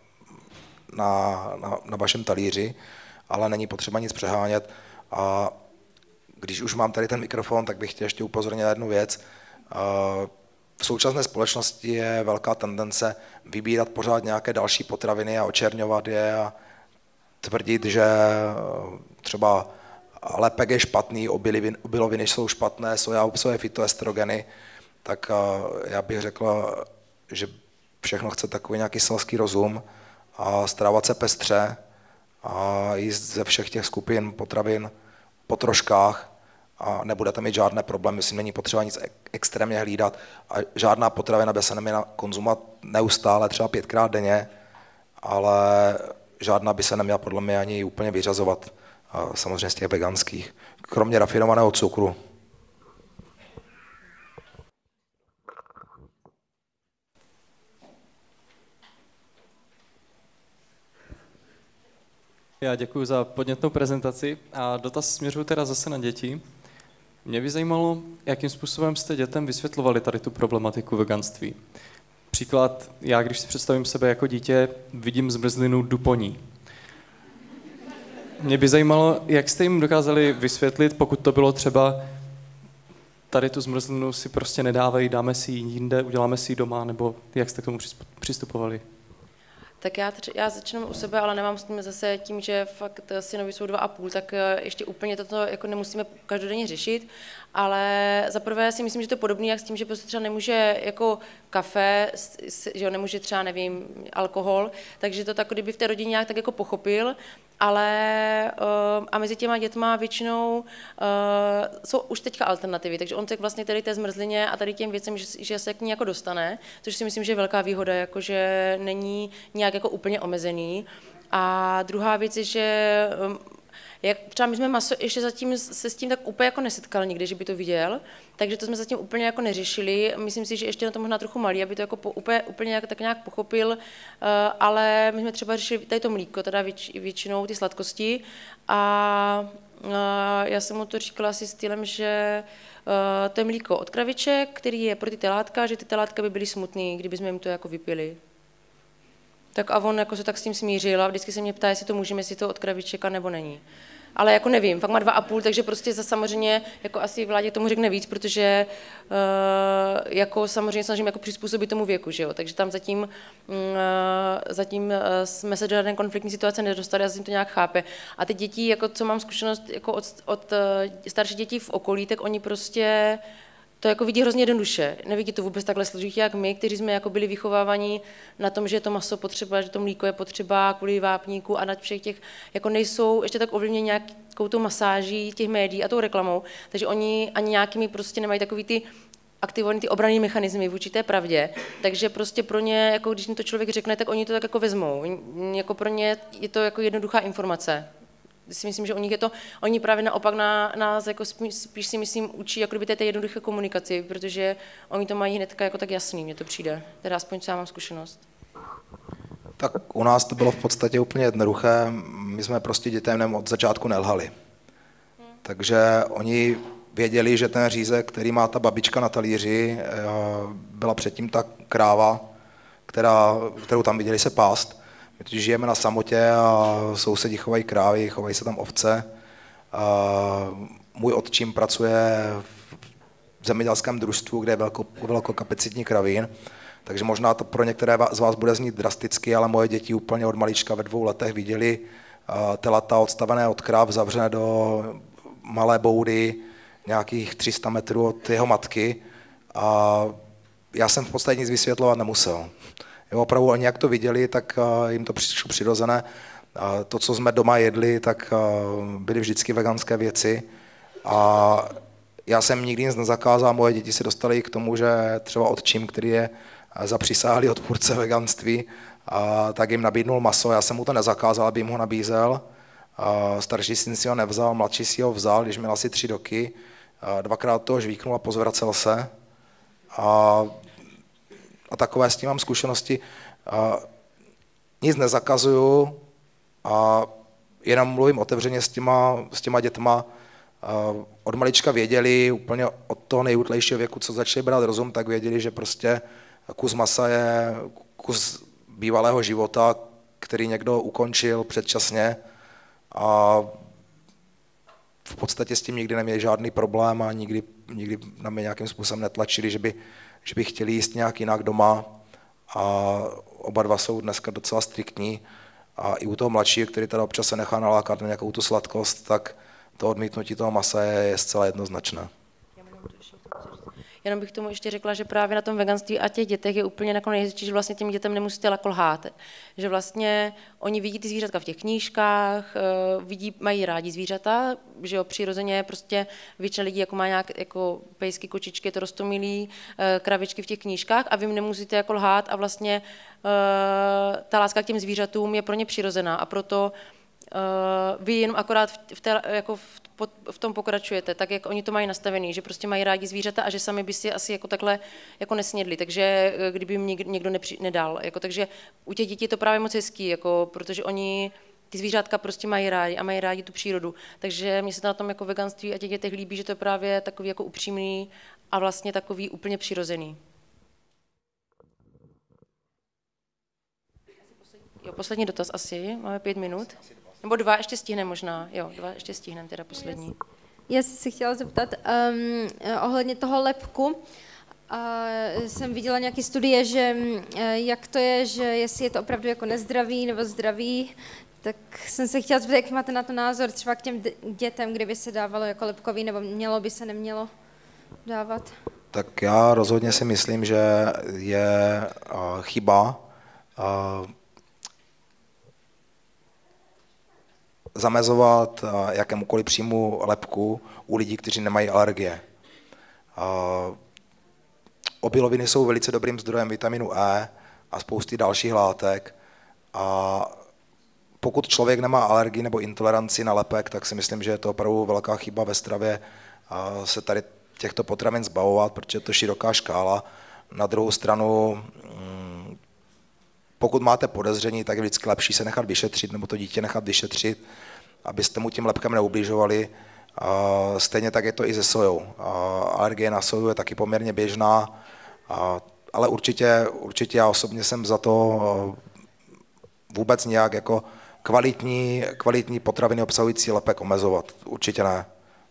na vašem talíři, ale není potřeba nic přehánět. A když už mám tady ten mikrofon, tak bych chtěl ještě upozornit na jednu věc. V současné společnosti je velká tendence vybírat pořád nějaké další potraviny a očerňovat je a tvrdit, že třeba lepek je špatný, obiloviny jsou špatné, soja obsahuje fytoestrogeny, tak já bych řekl, že všechno chce takový nějaký selský rozum a stravovat se pestře a jíst ze všech těch skupin potravin po troškách a nebudete mít žádné problémy, myslím, není potřeba nic extrémně hlídat a žádná potravina by se neměla konzumovat neustále, třeba 5krát denně, ale žádná by se neměla podle mě ani úplně vyřazovat, samozřejmě z těch veganských, kromě rafinovaného cukru. Já děkuji za podnětnou prezentaci a dotaz směřuji teda zase na děti. Mě by zajímalo, jakým způsobem jste dětem vysvětlovali tady tu problematiku veganství. Příklad, já když si představím sebe jako dítě, vidím zmrzlinu, jdu po ní. Mě by zajímalo, jak jste jim dokázali vysvětlit, pokud to bylo třeba, tady tu zmrzlinu si prostě nedávej, dáme si ji jinde, uděláme si ji doma, nebo jak jste k tomu přistupovali? Tak já začnu u sebe, ale nemám s tím zase tím, že fakt synovi jsou 2,5, tak ještě úplně toto jako nemusíme každodenně řešit, ale zaprvé si myslím, že to je podobné jak s tím, že prostě třeba nemůže jako kafe, že ho nemůže třeba, nevím, alkohol, takže to tak, kdyby v té rodině nějak tak jako pochopil, ale a mezi těma dětma většinou jsou už teďka alternativy, takže on se vlastně tady té zmrzlině a tady těm věcem, že se k ní jako dostane, což si myslím, že je velká výhoda, jakože není nějak jako úplně omezený. A druhá věc je, že jak třeba my jsme maso ještě zatím se s tím tak úplně jako nesetkal nikdy, že by to viděl, takže to jsme zatím úplně jako neřešili. Myslím si, že ještě na to možná trochu malý, aby to jako úplně tak nějak pochopil, ale my jsme třeba řešili tady to mlíko, teda většinou ty sladkosti a já jsem mu to říkala asi stylem, že to je mlíko od kraviček, který je pro ty telátka, že ty telátka by byly smutný, kdyby jsme jim to jako vypili. Tak a on jako se tak s tím smířil a vždycky se mě ptá, jestli to můžeme, jestli to od kravičeka nebo není. Ale jako nevím, fakt má 2,5, takže prostě samozřejmě jako asi Vládě tomu řekne víc, protože jako samozřejmě snažím jako přizpůsobit tomu věku, že jo? Takže tam zatím jsme se do žádné konfliktní situace nedostali a zatím to nějak chápe. A ty děti, jako co mám zkušenost jako od starších dětí v okolí, tak oni prostě to jako vidí hrozně jednoduše. Nevidí to vůbec takhle složitě, jak my, kteří jsme jako byli vychovávaní na tom, že je to maso potřeba, že to mlíko je potřeba kvůli vápníku a na všech těch, jako nejsou ještě tak ovlivněni nějakou tou masáží těch médií a tou reklamou, takže oni ani nějakými prostě nemají takový ty aktivovaný ty obranné mechanismy vůči té pravdě, takže prostě pro ně, jako když jim to člověk řekne, tak oni to tak jako vezmou. Jako pro ně je to jako jednoduchá informace. Si myslím, že u nich je to, oni právě naopak nás jako spíš si myslím učí jako kdyby té jednoduché komunikaci, protože oni to mají hnedka jako tak jasný, mně to přijde, teda aspoň co já mám zkušenost. Tak u nás to bylo v podstatě úplně jednoduché, my jsme prostě dětem od začátku nelhali. Takže oni věděli, že ten řízek, který má ta babička na talíři, byla předtím ta kráva, kterou tam viděli se pást. My totiž žijeme na samotě a sousedi chovají krávy, chovají se tam ovce. můj otčím pracuje v zemědělském družstvu, kde je velkokapacitní kravín, takže možná to pro některé z vás bude znít drasticky, ale moje děti úplně od malička ve 2 letech viděli telata odstavené od kráv, zavřené do malé boudy, nějakých 300 metrů od jeho matky a já jsem v podstatě nic vysvětlovat nemusel. Jo, opravdu oni jak to viděli, tak jim to přišlo přirozené. To, co jsme doma jedli, tak byly vždycky veganské věci a já jsem nikdy nic nezakázal, moje děti se dostaly k tomu, že třeba otčím, který je zapřisáhlý odpůrce veganství, tak jim nabídnul maso, já jsem mu to nezakázal, aby jim ho nabízel. Starší syn si ho nevzal, mladší si ho vzal, když měl asi 3 roky, 2krát toho žvíknul a pozvracel se. A takové s tím mám zkušenosti. Nic nezakazuju a jenom mluvím otevřeně s těma dětma. Od malička věděli, úplně od toho nejútlejšího věku, co začali brát rozum, tak věděli, že prostě kus masa je kus bývalého života, který někdo ukončil předčasně a v podstatě s tím nikdy neměli žádný problém a nikdy na mě nějakým způsobem netlačili, že by chtěli jíst nějak jinak doma a oba dva jsou dneska docela striktní a i u toho mladšího, který teda občas se nechá nalákat na nějakou tu sladkost, tak to odmítnutí toho masa je zcela jednoznačné. Jenom bych tomu ještě řekla, že právě na tom veganství a těch dětech je úplně nakonec, že vlastně těm dětem nemusíte lhát. Že vlastně oni vidí ty zvířatka v těch knížkách, mají rádi zvířata, že jo, přirozeně prostě většina lidí jako má nějak jako pejsky, kočičky, to roztomilí, kravičky v těch knížkách a vy jim nemusíte jako lhát a vlastně ta láska k těm zvířatům je pro ně přirozená a proto vy jenom akorát v tom pokračujete, tak jak oni to mají nastavený, že prostě mají rádi zvířata a že sami by si asi jako takhle jako nesnědli, takže kdyby jim někdo nedal. Jako, takže u těch dětí je to právě moc hezký, jako, protože oni ty zvířátka prostě mají rádi a mají rádi tu přírodu. Takže mně se to na tom jako veganství a těch dětech líbí, že to je právě takový jako upřímný a vlastně takový úplně přirozený. Jo, poslední dotaz asi, máme 5 minut. Nebo 2 ještě stihneme možná, jo, 2 ještě stihneme, teda poslední. Já jsem se chtěla zeptat ohledně toho lepku. Jsem viděla nějaké studie, že jak to je, že jestli je to opravdu jako nezdravý nebo zdravý, tak jsem se chtěla zeptat, jak máte na to názor třeba k těm dětem, kdyby se dávalo jako lepkový, nebo mělo by se, nemělo dávat? Tak já rozhodně si myslím, že je chyba zamezovat jakémukoliv příjmu lepku u lidí, kteří nemají alergie. Obiloviny jsou velice dobrým zdrojem vitaminu E a spousty dalších látek. A pokud člověk nemá alergii nebo intoleranci na lepek, tak si myslím, že je to opravdu velká chyba ve stravě se tady těchto potravin zbavovat, protože to je široká škála. Na druhou stranu, pokud máte podezření, tak je vždycky lepší se nechat vyšetřit nebo to dítě nechat vyšetřit, abyste mu tím lepkem neubližovali. Stejně tak je to i se sojou. Alergie na soju je taky poměrně běžná, ale určitě já osobně jsem za to vůbec nějak jako kvalitní potraviny obsahující lepek omezovat. Určitě ne.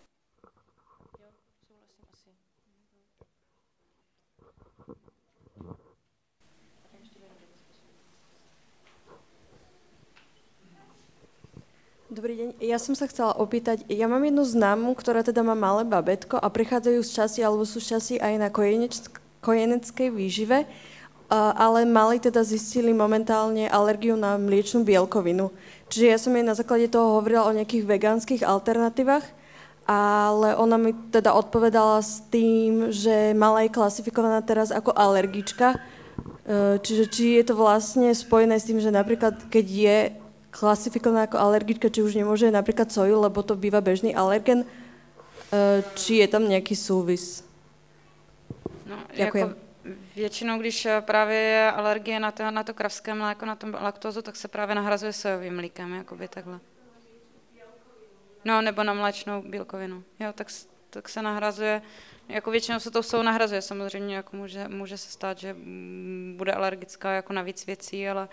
Dobrý deň, ja som sa chcela opýtať, ja mám jednu známu, ktorá teda má malé babetko a prichádzajú z časti, alebo sú z časti aj na kojeneckej výžive, ale mali teda zistili momentálne alergiu na mliečnú bielkovinu. Čiže ja som jej na základe toho hovorila o nejakých vegánskych alternatívach, ale ona mi teda odpovedala s tým, že mala je klasifikovaná teraz ako alergička, čiže či je to vlastne spojené s tým, že napríklad keď je klasifikovaná ako alergička, či už nemôže napríklad soju, lebo to býva bežný alergen, či je tam nejaký súvis? No, jako většinou, když právě je alergie na to kravské mléko, na tom laktózu, tak se právě nahrazuje sojovým mlíkem, jakoby takhle. No, nebo na mléčnou bílkovinu. Jo, tak se nahrazuje, jako většinou se to sojou nahrazuje, samozřejmě, jako může se stát, že bude alergická jako na víc věcí, ale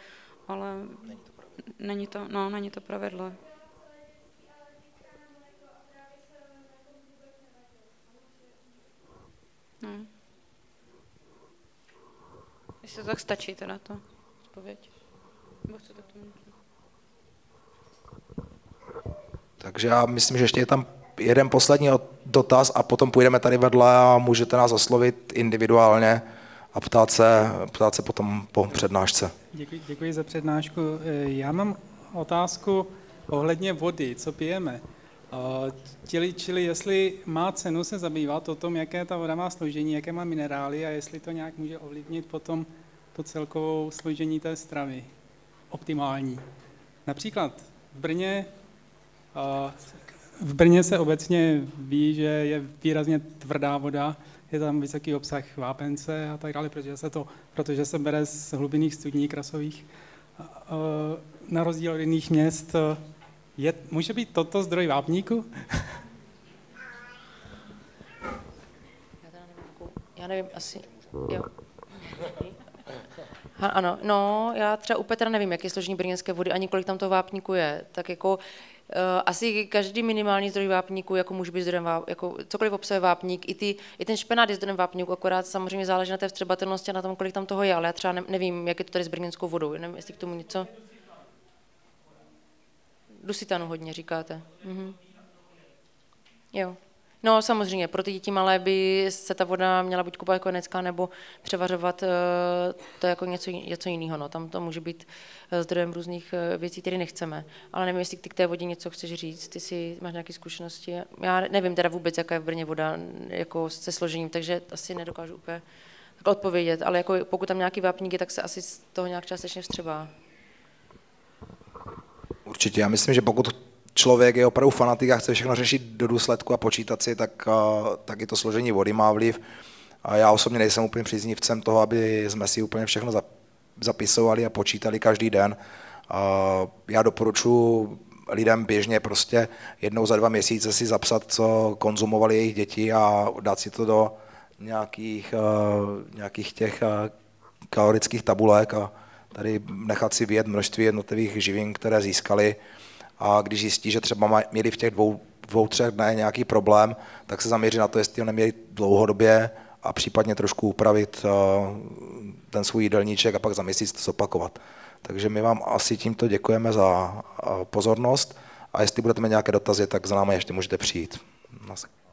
není to pravidlo. No. Jestli to tak stačí teda to odpověď. Nebo chcete k tomu? Takže já myslím, že ještě je tam jeden poslední dotaz a potom půjdeme tady vedle a můžete nás oslovit individuálně a ptát se potom po přednášce. Děkuji za přednášku. Já mám otázku ohledně vody, co pijeme. Čili jestli má cenu se zabývat o tom, jaké ta voda má složení, jaké má minerály a jestli to nějak může ovlivnit potom to celkovou složení té stravy optimální. Například v Brně se obecně ví, že je výrazně tvrdá voda, je tam vysoký obsah vápence a tak dále, protože se bere z hlubinných studní krasových. Na rozdíl od jiných měst může být toto zdroj vápníku? Já nevím, asi, jo. Ano, no, já třeba u Petra nevím, jaký je složení brněnské vody, ani kolik tam toho vápníku je, tak jako asi každý minimální zdroj vápníku jako může být zdrojem jako cokoliv obsahuje vápník, i ten špenát je zdrojem vápníku, akorát samozřejmě záleží na té vstřebatelnosti a na tom, kolik tam toho je, ale já třeba nevím, jak je to tady s brněnskou vodou, nevím, jestli k tomu něco. Dusitanu hodně říkáte. Mhm. Jo. No samozřejmě, pro ty děti malé by se ta voda měla buď kupovat jako konecká, nebo převařovat to jako něco jiného. No. Tam to může být zdrojem různých věcí, které nechceme. Ale nevím, jestli ty k té vodě něco chceš říct, ty si máš nějaké zkušenosti. Já nevím teda vůbec, jaká je v Brně voda jako se složením, takže asi nedokážu úplně odpovědět. Ale jako pokud tam nějaký vápník je, tak se asi z toho nějak částečně vstřebá. Určitě, já myslím, že pokud člověk je opravdu fanatik a chce všechno řešit do důsledku a počítat si, tak i to složení vody má vliv. A já osobně nejsem úplně příznivcem toho, aby jsme si úplně všechno zapisovali a počítali každý den. Já doporučuji lidem běžně prostě jednou za 2 měsíce si zapsat, co konzumovali jejich děti a dát si to do nějakých těch kalorických tabulek a tady nechat si vyjet množství jednotlivých živin, které získali. A když zjistí, že třeba měli v těch 2-3 dnech nějaký problém, tak se zaměří na to, jestli ho neměli dlouhodobě a případně trošku upravit ten svůj jídelníček a pak za měsíc to zopakovat. Takže my vám asi tímto děkujeme za pozornost a jestli budete mít nějaké dotazy, tak za námi ještě můžete přijít.